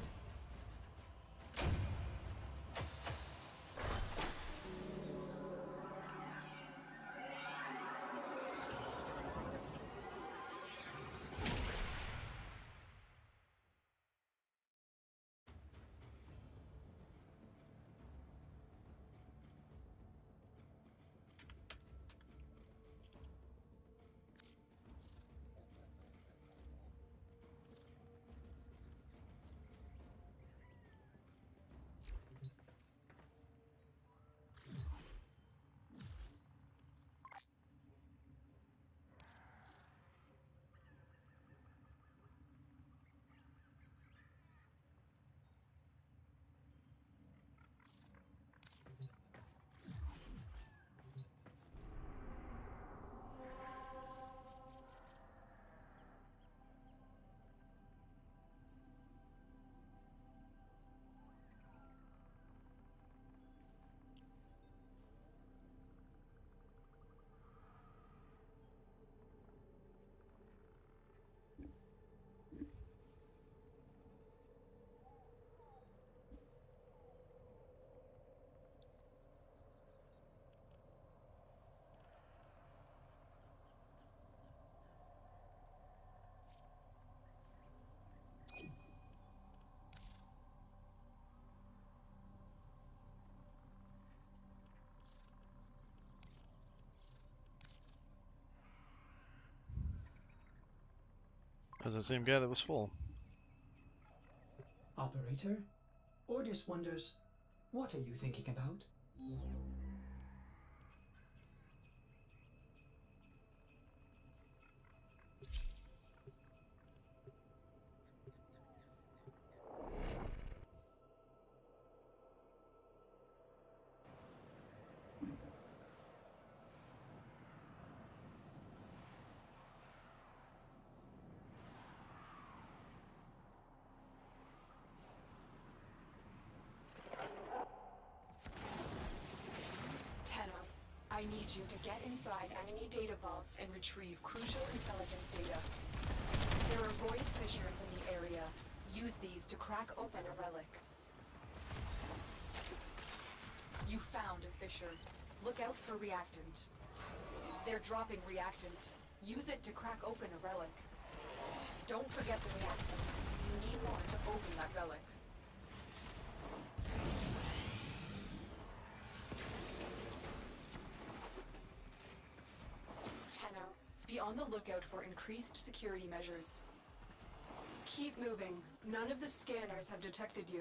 That's the same guy that was full.
Operator? Ordis wonders, what are you thinking about?
I need you to get inside enemy data vaults and retrieve crucial intelligence data. There are void fissures in the area. Use these to crack open a relic. You found a fissure. Look out for reactant. They're dropping reactant. Use it to crack open a relic. Don't forget the reactant. You need more to open that relic. Be on the lookout for increased security measures. Keep moving. None of the scanners have detected you.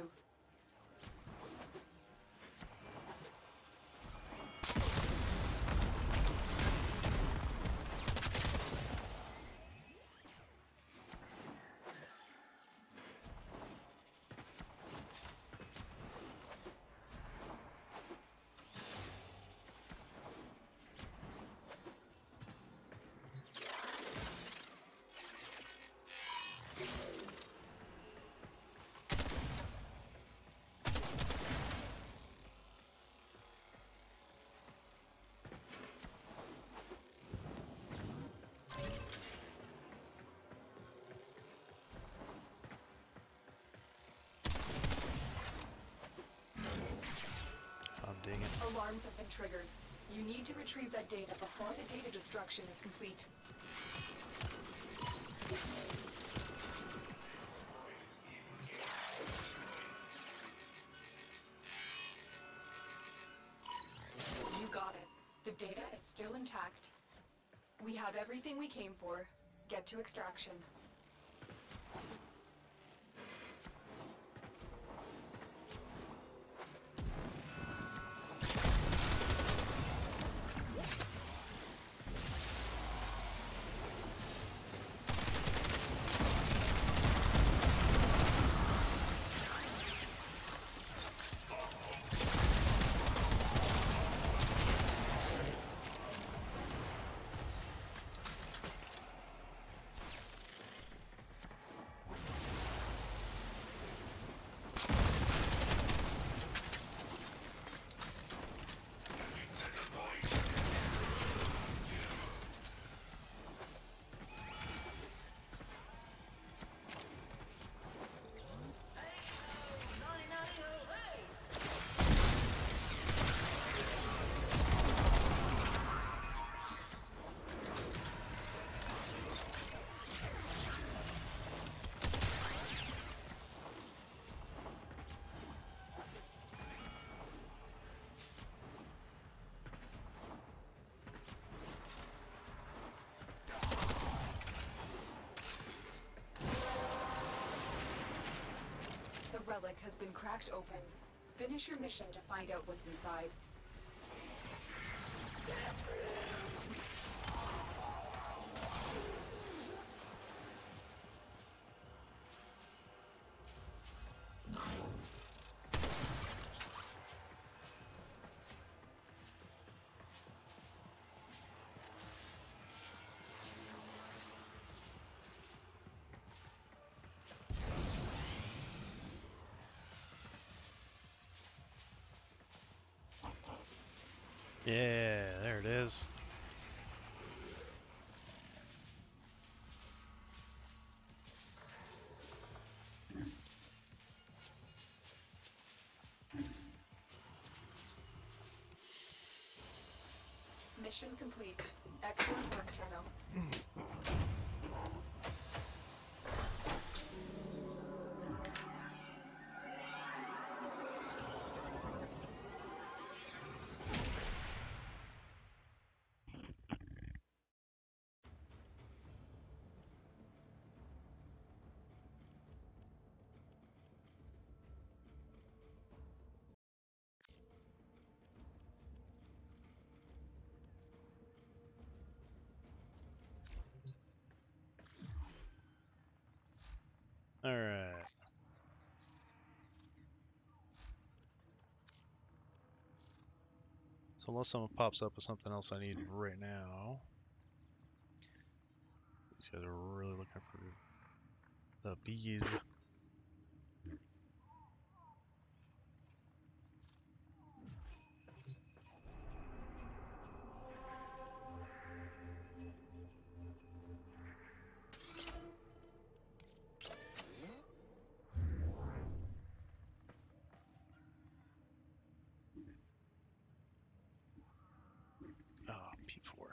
alarms have been triggered. You need to retrieve that data before the data destruction is complete. You got it. The data is still intact. We have everything we came for. Get to extraction. The relic has been cracked open. Finish your mission to find out what's inside.
Yeah, there it is.
Mission complete. Excellent work, Tenno.
All right. So unless someone pops up with something else I need right now, these guys are really looking for the bees. Oh, P4.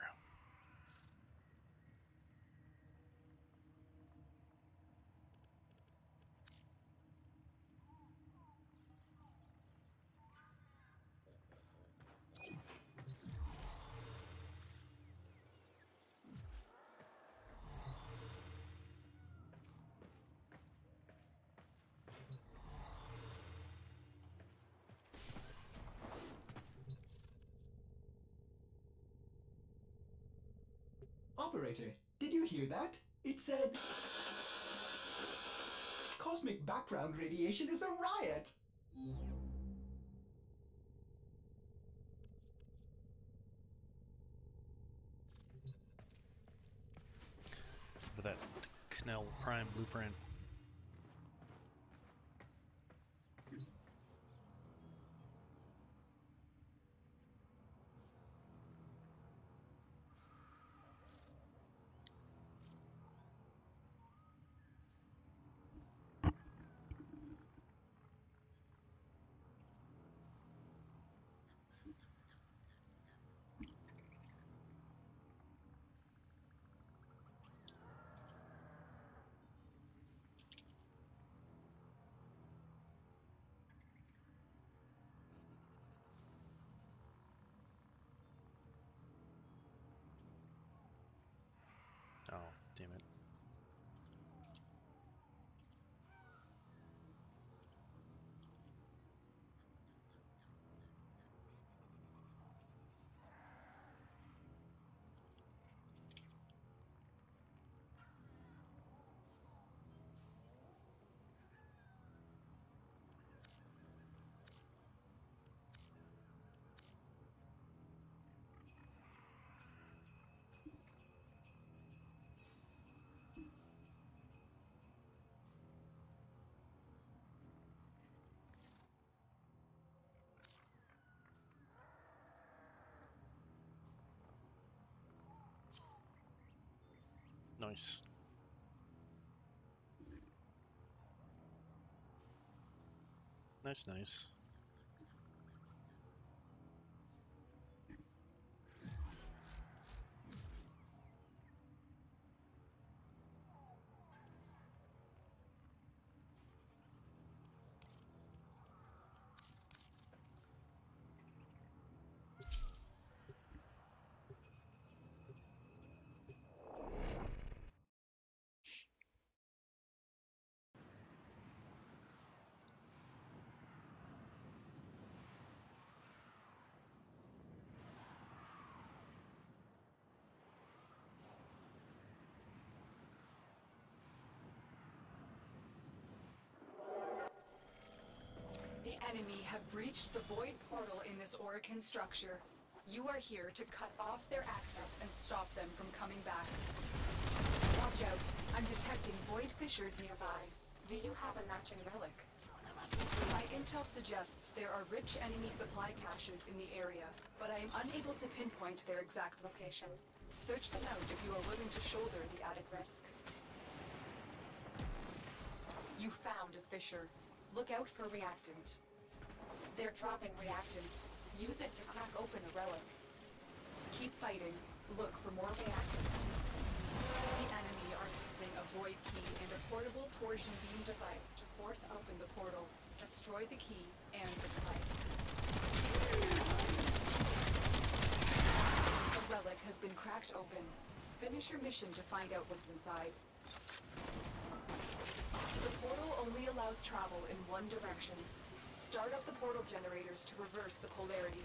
Operator, did you hear that? It said... Cosmic background radiation is a riot!
For that Knell Prime blueprint. damn it. Nice. Nice, nice.
The enemy have breached the void portal in this Orokin structure. You are here to cut off their access and stop them from coming back. Watch out. I'm detecting void fissures nearby. Do you have a matching relic? My intel suggests there are rich enemy supply caches in the area, but I am unable to pinpoint their exact location. Search them out if you are willing to shoulder the added risk. You found a fissure. Look out for reactant. They're dropping reactant. Use it to crack open a relic. Keep fighting. Look for more reactant. The enemy are using a void key and a portable torsion beam device to force open the portal. Destroy the key and the device. The relic has been cracked open. Finish your mission to find out what's inside. The portal only allows travel in one direction. Start up the portal generators to reverse the polarity.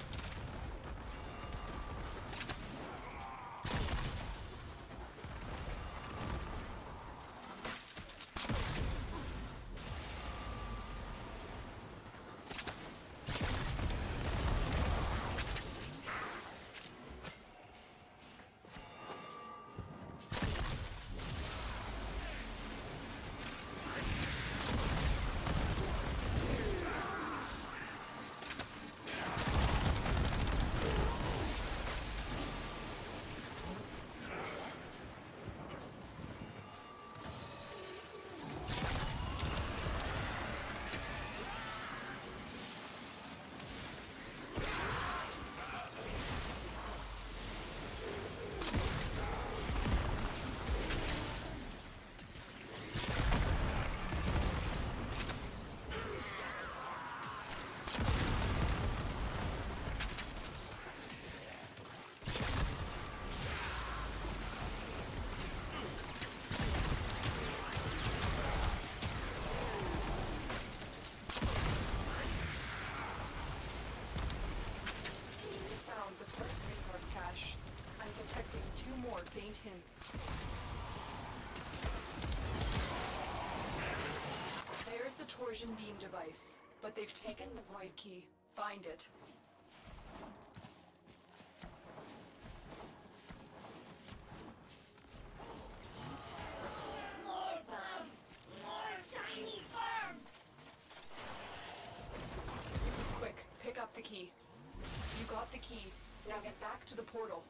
Faint hints. There's the torsion beam device, but they've taken the void key. Find it.
More bugs! More shiny bugs!
Quick, pick up the key. You got the key. Now get back to the portal.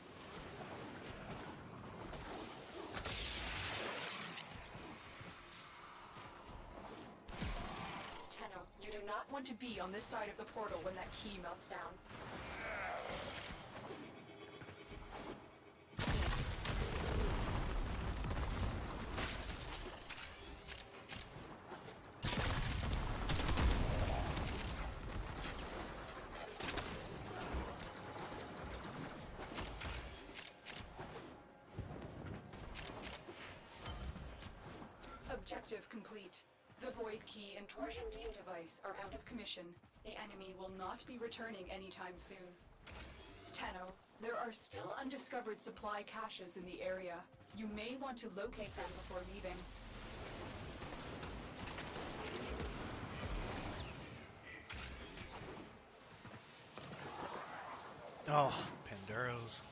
You do not want to be on this side of the portal when that key melts down. Objective complete. The Void Key and Torsion Beam device are out of commission. The enemy will not be returning anytime soon. Tenno, there are still undiscovered supply caches in the area. You may want to locate them before leaving.
Oh, Panderos.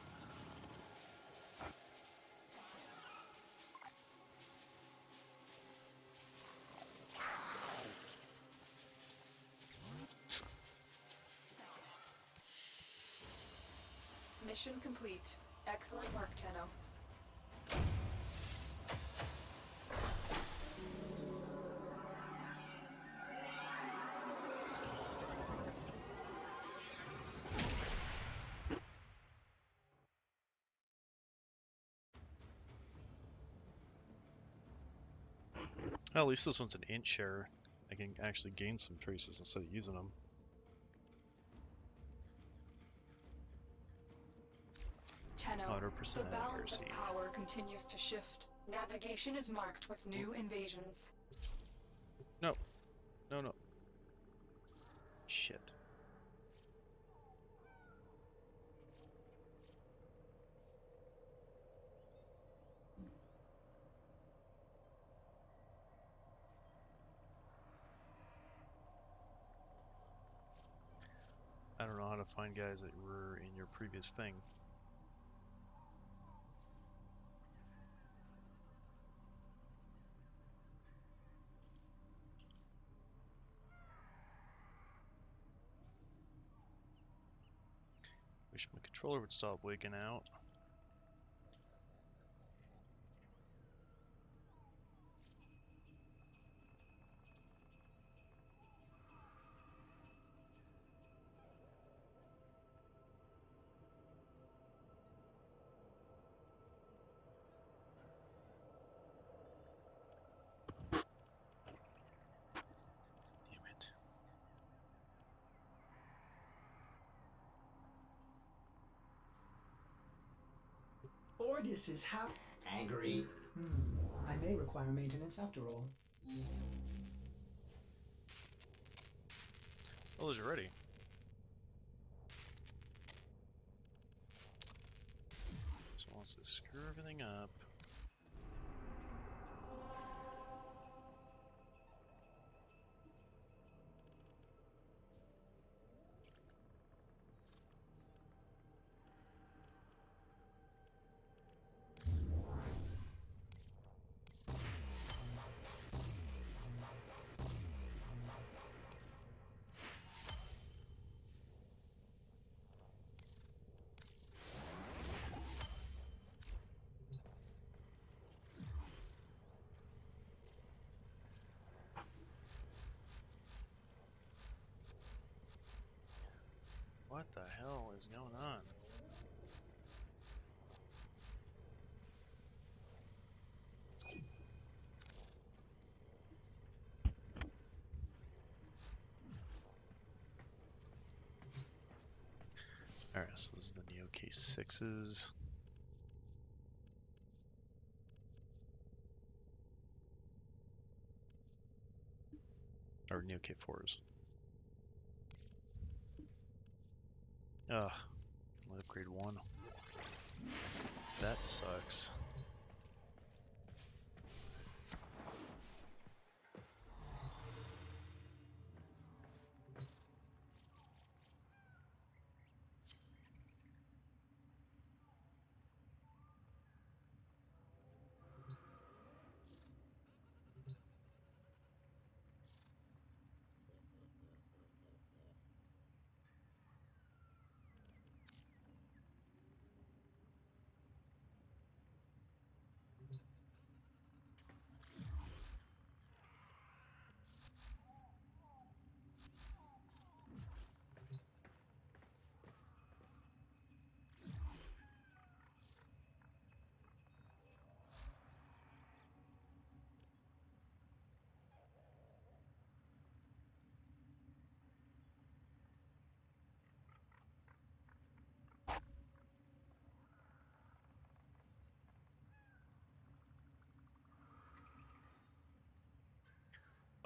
Mission complete. Excellent work, Tenno.
Well, at least this one's an int share. I can actually gain some traces instead of using them.
Tenno,
100%
the balance
accuracy.
of power continues to shift. Navigation is marked with new invasions.
No. No, no. Shit. I don't know how to find guys that were in your previous thing. Wish my controller would stop wigging out. Damn it.
Ordis is
Angry?
I may require maintenance after all.
Oh, is it ready? So it wants to screw everything up. What the hell is going on? Alright, so this is the Neo K6s. Or Neo K4s. Ugh, only upgrade one. That sucks.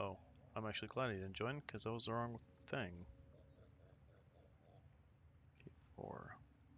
Oh, I'm actually glad I didn't join because that was the wrong thing. Keep 4.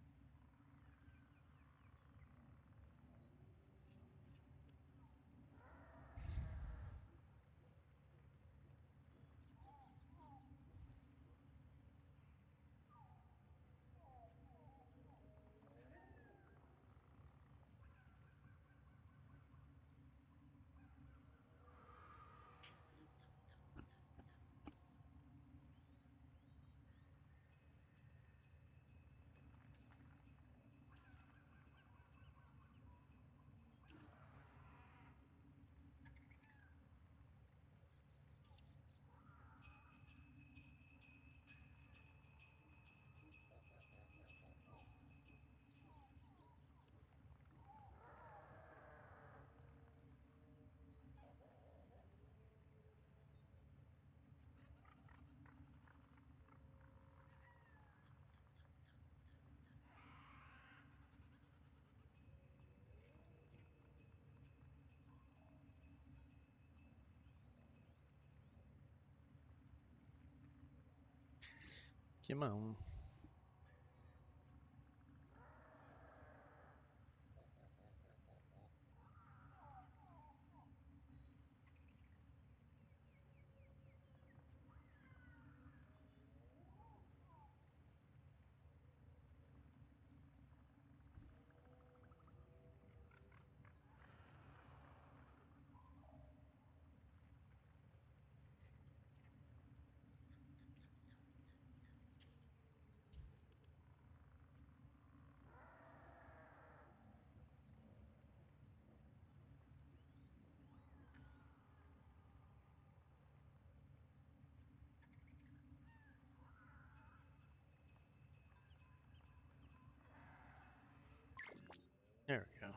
Come on. There we go.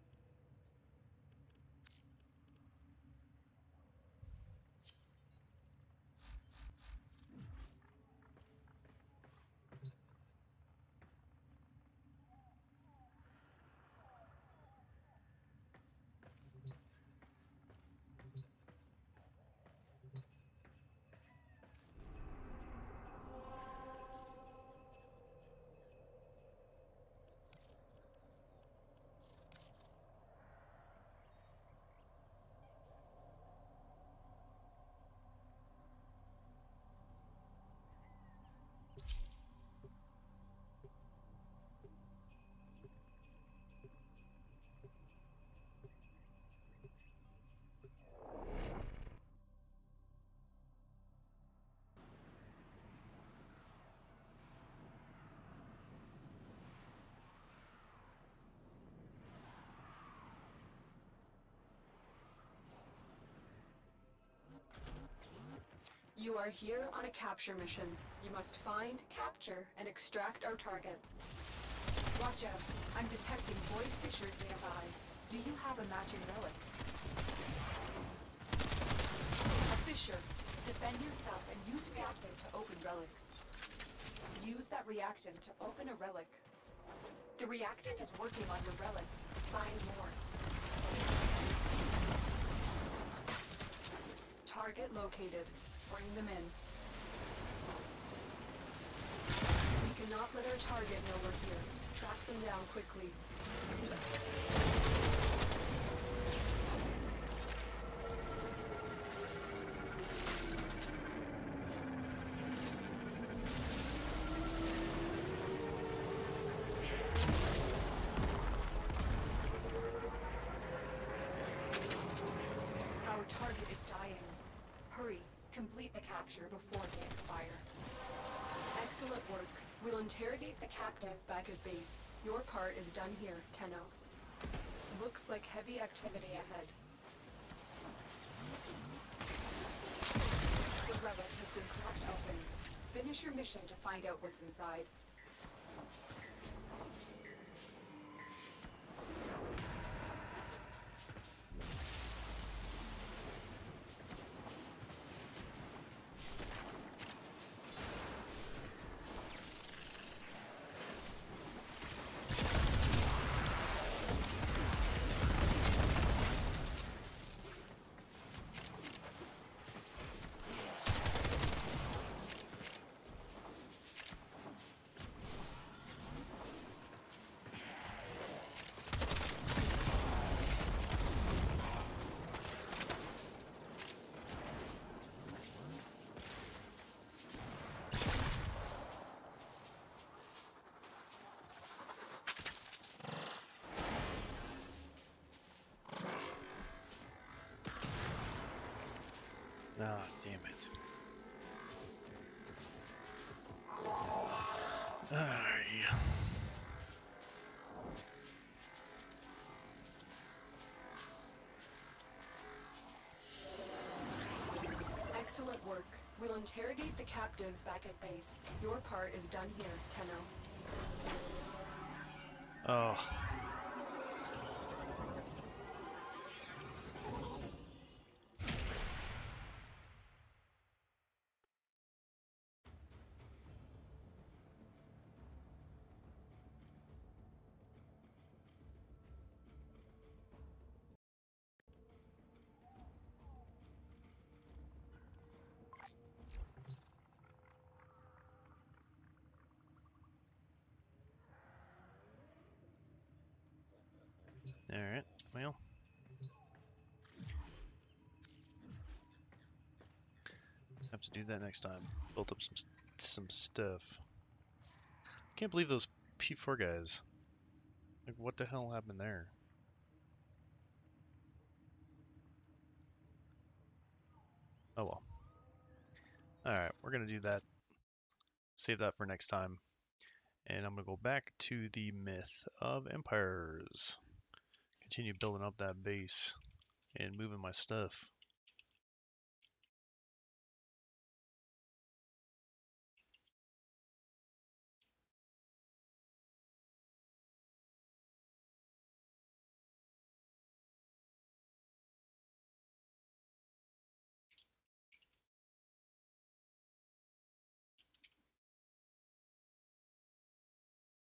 You are here on a capture mission. You must find, capture, and extract our target. Watch out. I'm detecting void fissures nearby. Do you have a matching relic? A fissure. Defend yourself and use reactant to open relics. Use that reactant to open a relic. The reactant is working on your relic. Find more. Target located. Bring them in. We cannot let our target know we're here. Track them down quickly. Our target is dying. Hurry. Complete the capture before they expire. Excellent work. We'll interrogate the captive back at base. Your part is done here, Tenno. Looks like heavy activity ahead. The relic has been cracked open. Finish your mission to find out what's inside.
Ah, damn it. Alright.
Excellent work. We'll interrogate the captive back at base. Your part is done here, Tenno.
Oh. Alright, well. Have to do that next time. Build up some stuff. Can't believe those P4 guys. Like, what the hell happened there? Oh well. Alright, we're gonna do that. Save that for next time. And I'm gonna go back to the myth of empires. Continue building up that base and moving my stuff.